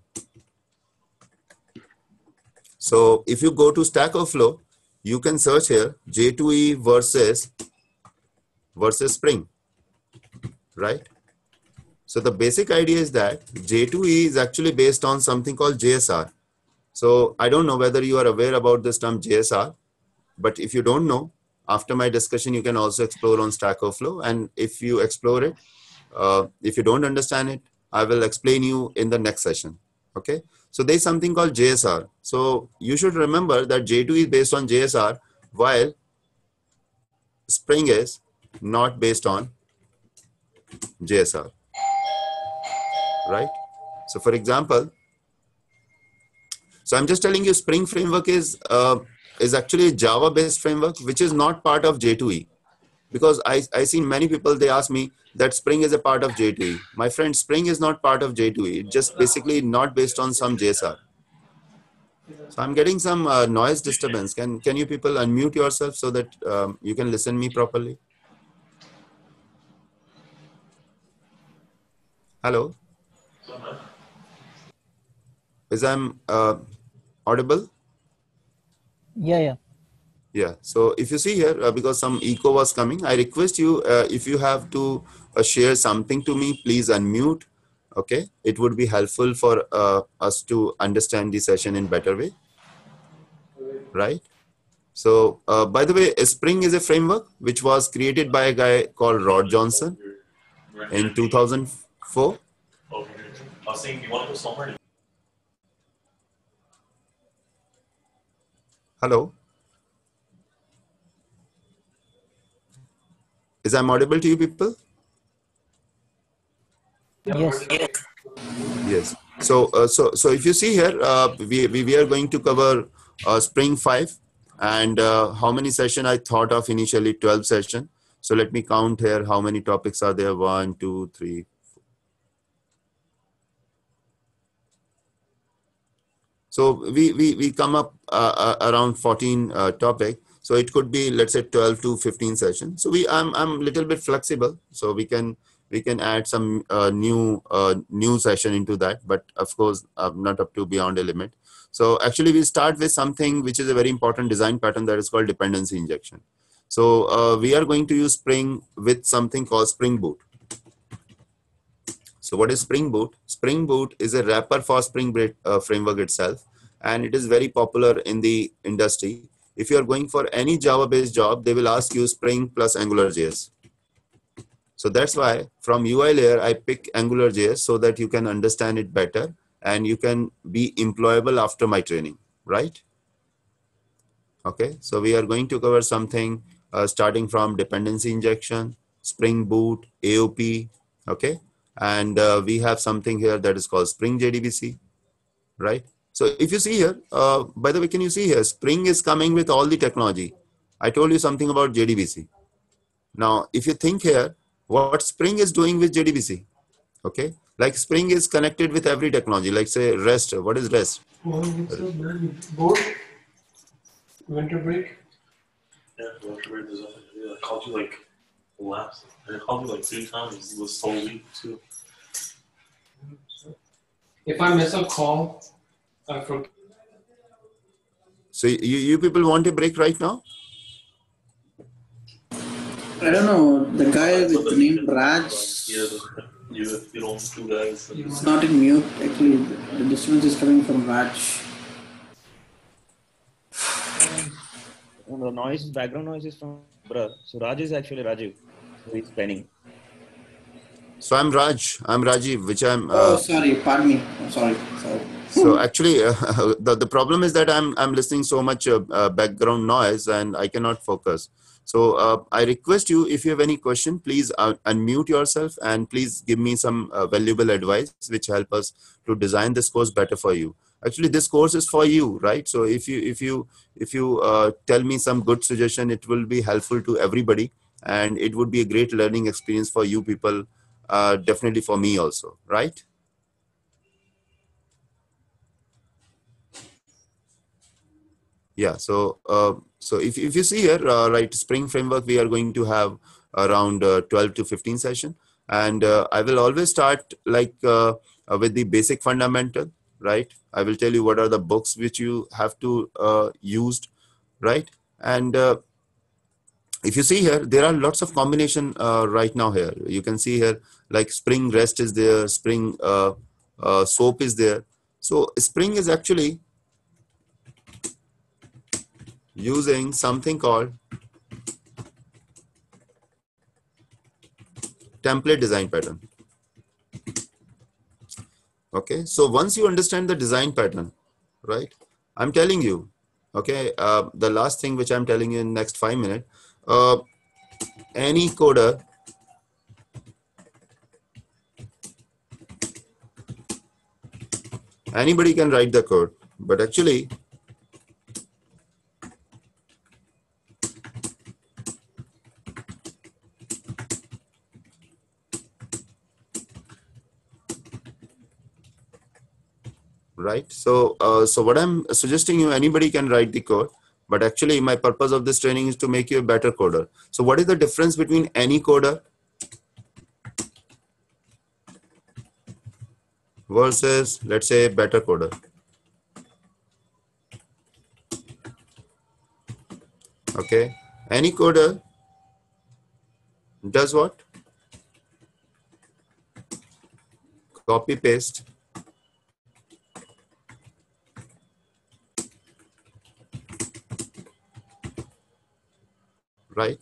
So if you go to Stack Overflow, you can search here J two E versus, versus Spring, right? So the basic idea is that J two E is actually based on something called J S R. So I don't know whether you are aware about this term J S R, but if you don't know, after my discussion, you can also explore on Stack Overflow. And if you explore it, Uh, if you don't understand it, I will explain you in the next session. Okay. So there's something called J S R. So you should remember that J two E is based on J S R, while Spring is not based on J S R. Right. So for example, so I'm just telling you Spring Framework is, uh, is actually a Java based framework, which is not part of J two E. Because I, I seen many people, they ask me that Spring is a part of J two E. My friend, Spring is not part of J two E. It's just basically not based on some J S R. So I'm getting some uh, noise disturbance. Can, can you people unmute yourself so that um, you can listen me properly? Hello? Is I'm uh, audible? Yeah, yeah. Yeah. So if you see here, uh, because some echo was coming, I request you, uh, if you have to uh, share something to me, please unmute Okay, it would be helpful for uh, us to understand the session in better way, right? So, uh, by the way, Spring is a framework which was created by a guy called Rod Johnson in two thousand four. Hello. Is I'm audible to you people? Yes. Yes. So, uh, so, so if you see here, uh, we, we we are going to cover uh, Spring five, and uh, how many session I thought of initially twelve session. So let me count here. How many topics are there? One, two, three. So we we we come up uh, uh, around fourteen uh, topic. So it could be, let's say, twelve to fifteen sessions. So we I'm I'm a little bit flexible. So we can we can add some uh, new uh, new session into that. But of course, uh, not up to beyond a limit. So actually, we start with something which is a very important design pattern that is called dependency injection. So uh, we are going to use Spring with something called Spring Boot. So what is Spring Boot? Spring Boot is a wrapper for Spring Boot uh, framework itself, and it is very popular in the industry. If you are going for any Java-based job, they will ask you Spring plus AngularJS. So that's why from U I layer, I pick AngularJS so that you can understand it better and you can be employable after my training, right? Okay, so we are going to cover something uh, starting from dependency injection, Spring Boot, A O P, okay? And uh, we have something here that is called Spring J D B C, right? So if you see here, uh, by the way, can you see here, Spring is coming with all the technology. I told you something about J D B C. Now, if you think here, what Spring is doing with J D B C, okay? Like Spring is connected with every technology, like say REST. What is REST? Board? Winter break? Yeah, winter break design. Yeah, I called you like last. I called you like three times. It was so weak too. If I miss a call, I forget. So you, you people want a break right now? I don't know. The guy with the name Raj Yeah, you, you know, two guys. is not in mute. Actually, the disturbance is coming from Raj. The noise, background noise is from Bra. So Raj is actually Rajiv, who is planning. So I'm Raj. I'm Rajiv, which I'm. Uh, Oh, sorry. Pardon me. I'm sorry. Sorry. So actually, uh, the the problem is that I'm I'm listening so much uh, uh, background noise and I cannot focus. So uh, I request you, if you have any question, please uh, unmute yourself and please give me some uh, valuable advice which help us to design this course better for you. Actually, this course is for you, right? So if you if you if you uh, tell me some good suggestion, it will be helpful to everybody, and it would be a great learning experience for you people. Uh, definitely for me also, right? Yeah, so uh, so if, if you see here, uh, right, Spring Framework, we are going to have around uh, twelve to fifteen session. And uh, I will always start like uh, uh, with the basic fundamental, right? I will tell you what are the books which you have to uh, use, right? And uh, if you see here, there are lots of combination uh, right now here. You can see here, like Spring REST is there, Spring uh, uh, SOAP is there. So Spring is actually using something called template design pattern. Okay, so once you understand the design pattern, right, I'm telling you, okay, uh, the last thing which I'm telling you in next five minutes, uh, any coder anybody can write the code, but actually right? So, uh, so what I'm suggesting you, anybody can write the code, but actually my purpose of this training is to make you a better coder. So what is the difference between any coder versus, let's say, better coder? Okay, any coder does what? copy paste, right?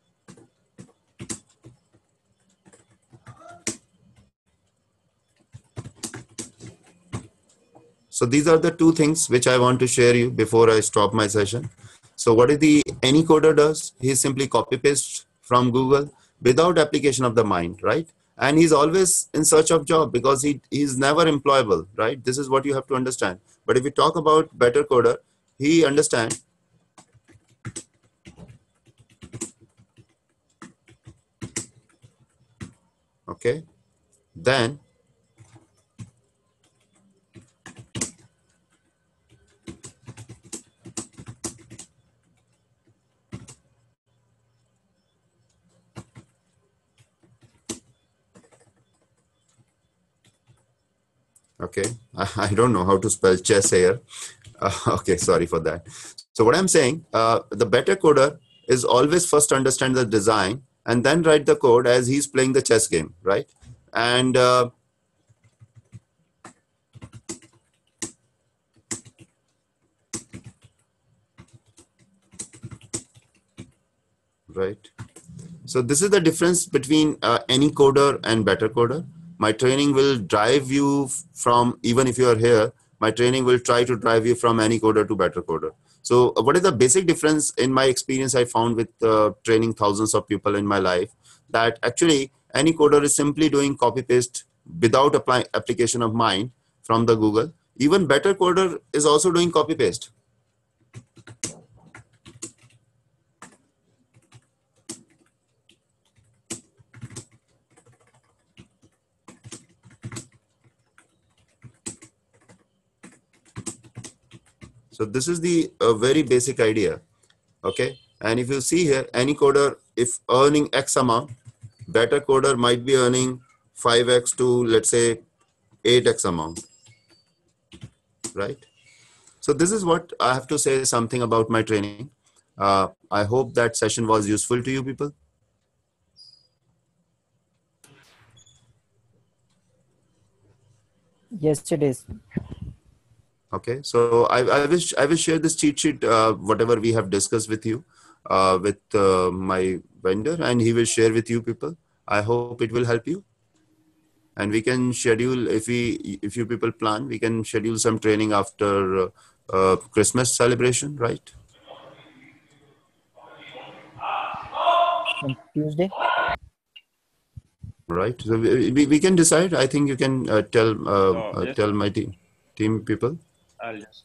So these are the two things which I want to share you before I stop my session. So what is the any coder does? He simply copy paste from Google without application of the mind, right? And he's always in search of job because he he's never employable, right? This is what you have to understand. But if we talk about better coder, he understands okay, then okay, I, I don't know how to spell chess here. Uh, okay, sorry for that. So what I'm saying, uh, the better coder is always first understand the design and then write the code as he's playing the chess game, right? And uh, right. So this is the difference between uh, any coder and better coder. My training will drive you from, even if you are here, my training will try to drive you from any coder to better coder. So what is the basic difference in my experience I found with uh, training thousands of people in my life, that actually any coder is simply doing copy paste without applying application of mind from the Google. Even better coder is also doing copy paste. So this is the uh, very basic idea, okay? And if you see here, any coder, if earning X amount, better coder might be earning five X to, let's say, eight X amount, right? So this is what I have to say something about my training. Uh, I hope that session was useful to you people. Yes, it is. Okay, so I, I wish I will share this cheat sheet, uh, whatever we have discussed with you, uh, with uh, my vendor, and he will share with you people. I hope it will help you, and we can schedule, if we if you people plan, we can schedule some training after uh, uh, Christmas celebration, right? On Tuesday. Right. So we, we, we can decide. I think you can uh, tell uh, No, uh, just- tell my team team people. I'll just.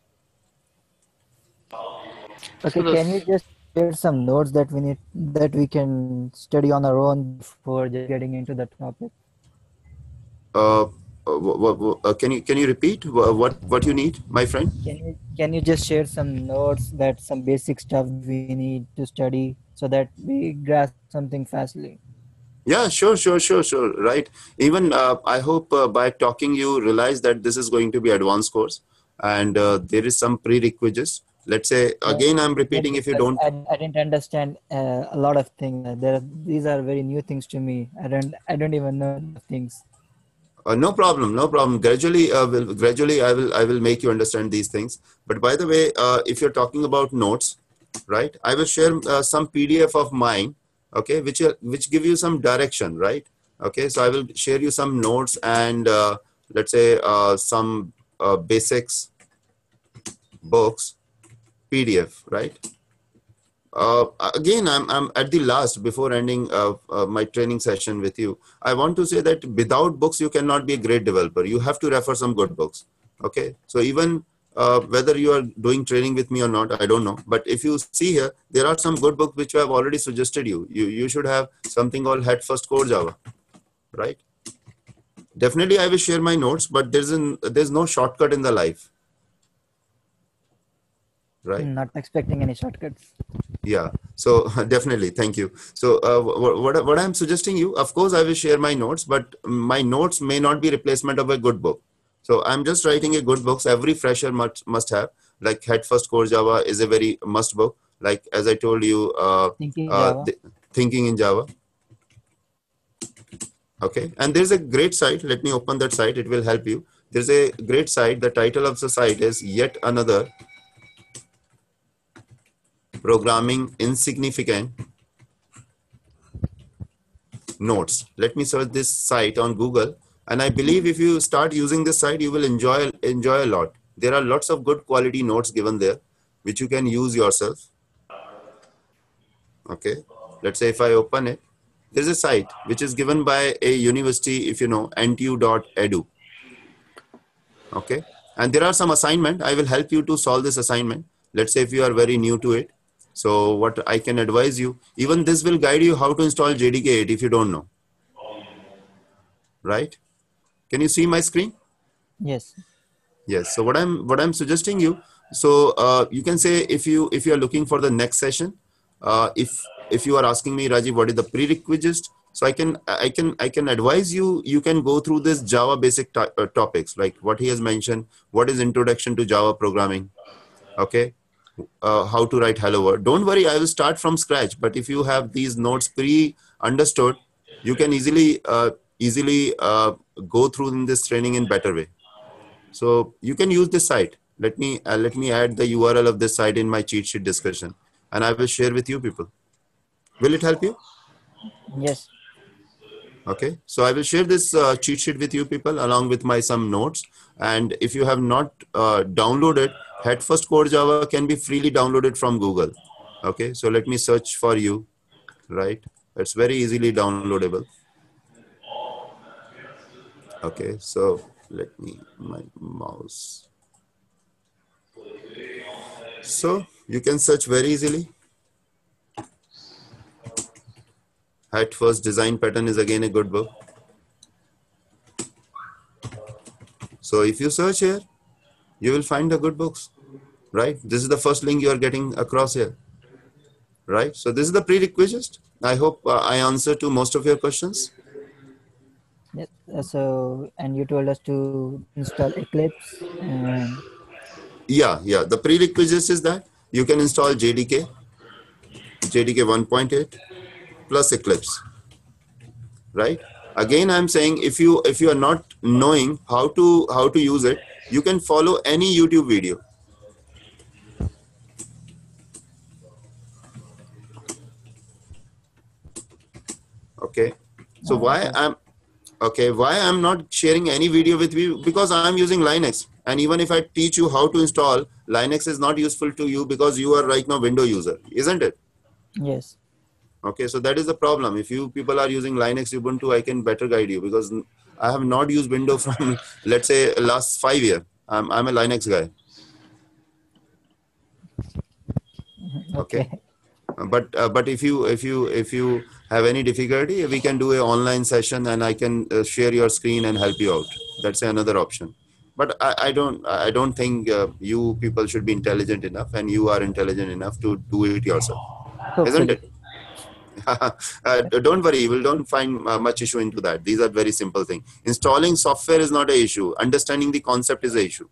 Okay, So can the- you just share some notes that we need that we can study on our own before just getting into the topic? Uh, uh, wh- wh- uh, can you can you repeat wh- what what you need, my friend? Can you can you just share some notes, that some basic stuff we need to study so that we grasp something fastly? Yeah, sure, sure, sure, sure. Right. Even uh, I hope uh, by talking you realize that this is going to be advanced course, and uh, there is some prerequisites. Let's say again, I'm repeating. Yeah, If you because don't, I, I didn't understand uh, a lot of things. There, these are very new things to me. I don't I don't even know the things. uh, no problem, no problem. Gradually, uh, will gradually I will I will make you understand these things. But by the way, uh, if you're talking about notes, right? I will share uh, some P D F of mine, okay, which will, which give you some direction, right? Okay, so I will share you some notes and uh, let's say uh, some uh, basics books P D F, right? Uh, again, I'm, I'm at the last before ending uh, uh, my training session with you. I want to say that without books, you cannot be a great developer. You have to refer some good books. Okay. So even uh, whether you are doing training with me or not, I don't know. But if you see here, there are some good books which I have already suggested you. You, you should have something called Head First Core Java, right? Definitely, I will share my notes, but there's, an, there's no shortcut in the life. Right. Not expecting any shortcuts. Yeah, so definitely, thank you. So uh, what, what, what I'm suggesting you, of course, I will share my notes, but my notes may not be replacement of a good book. So I'm just writing a good books. Every fresher must, must have, like Head First Core Java is a very must book. Like, as I told you, uh, Thinking uh, Java. the, Thinking in Java. Okay, and there's a great site. Let me open that site. It will help you. There's a great site. The title of the site is Yet Another Programming Insignificant Notes. Let me search this site on Google, and I believe if you start using this site, you will enjoy enjoy a lot. There are lots of good quality notes given there, which you can use yourself. Okay, let's say if I open it, there's a site which is given by a university, if you know, N T U dot E D U. Okay, and there are some assignment. I will help you to solve this assignment. Let's say if you are very new to it. So what I can advise you, even this will guide you how to install J D K eight if you don't know. Right? Can you see my screen? Yes. Yes. So what I'm what I'm suggesting you. So uh, you can say if you if you are looking for the next session, uh, if if you are asking me, Rajiv, what is the prerequisite? So I can I can I can advise you. You can go through this Java basic to uh, topics like what he has mentioned. What is introduction to Java programming? Okay. Uh, how to write hello world. Don't worry, I will start from scratch. But if you have these notes pre-understood, you can easily uh, easily uh, go through in this training in better way. So you can use this site. Let me uh, let me add the U R L of this site in my cheat sheet discussion, and I will share with you people. Will it help you? Yes. Okay, so I will share this uh, cheat sheet with you people along with my some notes. And if you have not uh, downloaded, Head First Core Java can be freely downloaded from Google. Okay, so let me search for you, right? It's very easily downloadable. Okay, so let me, my mouse. So you can search very easily. Head First Design Pattern is again a good book. So if you search here, you will find the good books, right? This is the first link you are getting across here, right? So this is the prerequisite. I hope uh, I answered to most of your questions. Yes. Uh, So, and you told us to install Eclipse and Yeah, yeah. The prerequisite is that you can install J D K, J D K one point eight plus Eclipse, right? Again, I'm saying if you if you are not knowing how to how to use it, you can follow any YouTube video. Okay. So Oh, why okay. I'm okay? Why I'm not sharing any video with you? Because I'm using Linux, and even if I teach you how to install, Linux is not useful to you because you are right now Windows user, isn't it? Yes. Okay, so that is the problem. If you people are using Linux, Ubuntu, I can better guide you because I have not used Windows from, let's say, last five years. I'm, I'm a Linux guy. Okay. Okay. But uh, but if you if you if you have any difficulty, we can do an online session and I can uh, share your screen and help you out. That's another option. But I, I don't I don't think uh, you people should be intelligent enough, and you are intelligent enough to do it yourself, isn't Hopefully. it? uh, don't worry, we don't find uh, much issue into that. These are very simple things. Installing software is not an issue. Understanding the concept is an issue.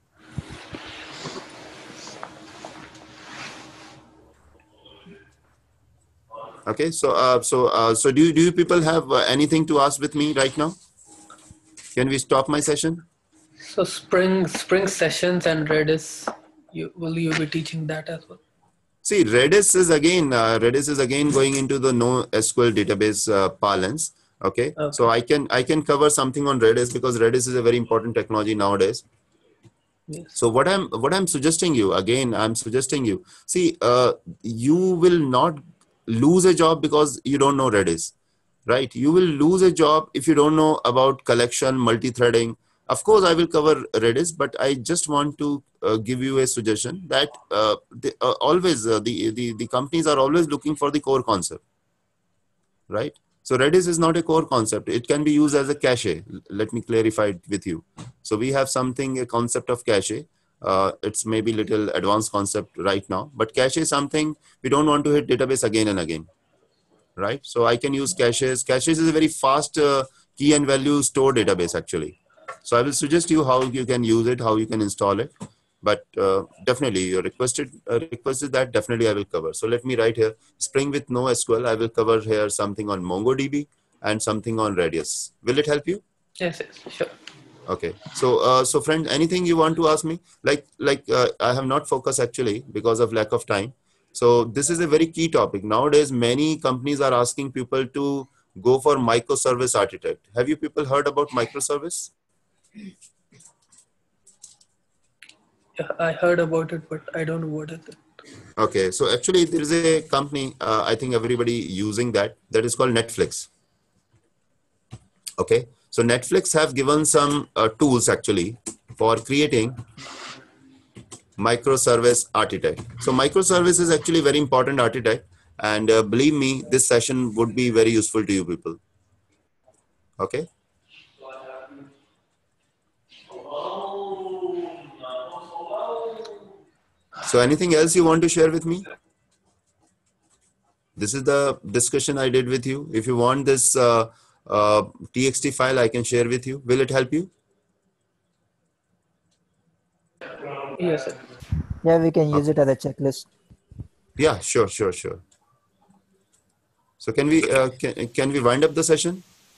Okay, so uh, so uh, so do you, do you people have uh, anything to ask with me right now? Can we stop my session? So Spring Spring sessions and Redis, you will you be teaching that as well? See, Redis is again uh, Redis is again going into the NoSQL database uh, parlance. Okay? Okay. So I can I can cover something on Redis because Redis is a very important technology nowadays. Yes. So what I'm what I'm suggesting you again, I'm suggesting you. See, uh, you will not lose a job because you don't know Redis, right? You will lose a job if you don't know about collection, multi-threading. Of course, I will cover Redis, but I just want to uh, give you a suggestion that uh, they, uh, always uh, the, the the companies are always looking for the core concept, right? So Redis is not a core concept. It can be used as a cache. Let me clarify it with you. So we have something, a concept of cache. Uh, it's maybe little advanced concept right now, but cache is something we don't want to hit database again and again, right? So I can use caches. Caches is a very fast uh, key and value store database actually. So I will suggest you how you can use it, how you can install it. But uh, definitely you requested uh, requested that definitely I will cover. So let me write here Spring with NoSQL. I will cover here something on MongoDB, and something on radius. Will it help you? Yes, yes, sure. Okay. So, uh, so friend, anything you want to ask me? Like, like uh, I have not focused actually because of lack of time. So this is a very key topic. Nowadays, many companies are asking people to go for microservice architect. Have you people heard about microservice? Yeah, I heard about it, but I don't know what is it. Okay. So actually there is a company, uh, I think everybody using that, that is called Netflix. Okay. So Netflix have given some uh, tools actually for creating microservice architect. So microservice is actually very important architect, and uh, believe me, this session would be very useful to you people. Okay. So anything else you want to share with me? This is the discussion I did with you. If you want this uh, uh, T X T file, I can share with you. Will it help you? Yes, sir. Yeah, we can use it as a checklist. Yeah, sure, sure, sure. So can we uh, can, can we wind up the session?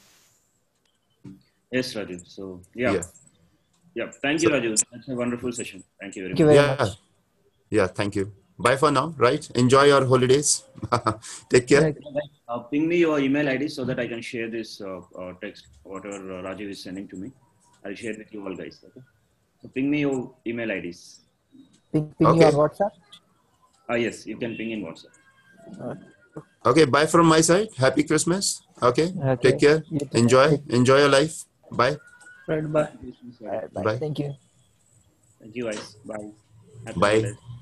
Yes, Raju. So yeah, Yeah. yeah. Thank you, So- Raju. That's a wonderful session. Thank you very Thank you much. very Yeah. much. Yeah, thank you. Bye for now, right? Enjoy your holidays. Take care. Uh, ping me your email I D so that I can share this uh, uh, text, whatever uh, Raju is sending to me. I'll share with you all guys. Okay. So ping me your email I Ds. Ping, ping you on Okay. WhatsApp. Ah, yes, you can ping in WhatsApp. Okay, bye from my side. Happy Christmas. Okay. Okay. Take care. You too. Enjoy. Take- Enjoy your life. Bye. Right, bye. Alright, bye. Bye. Thank you. Thank you guys. Bye. Happy Bye. holidays.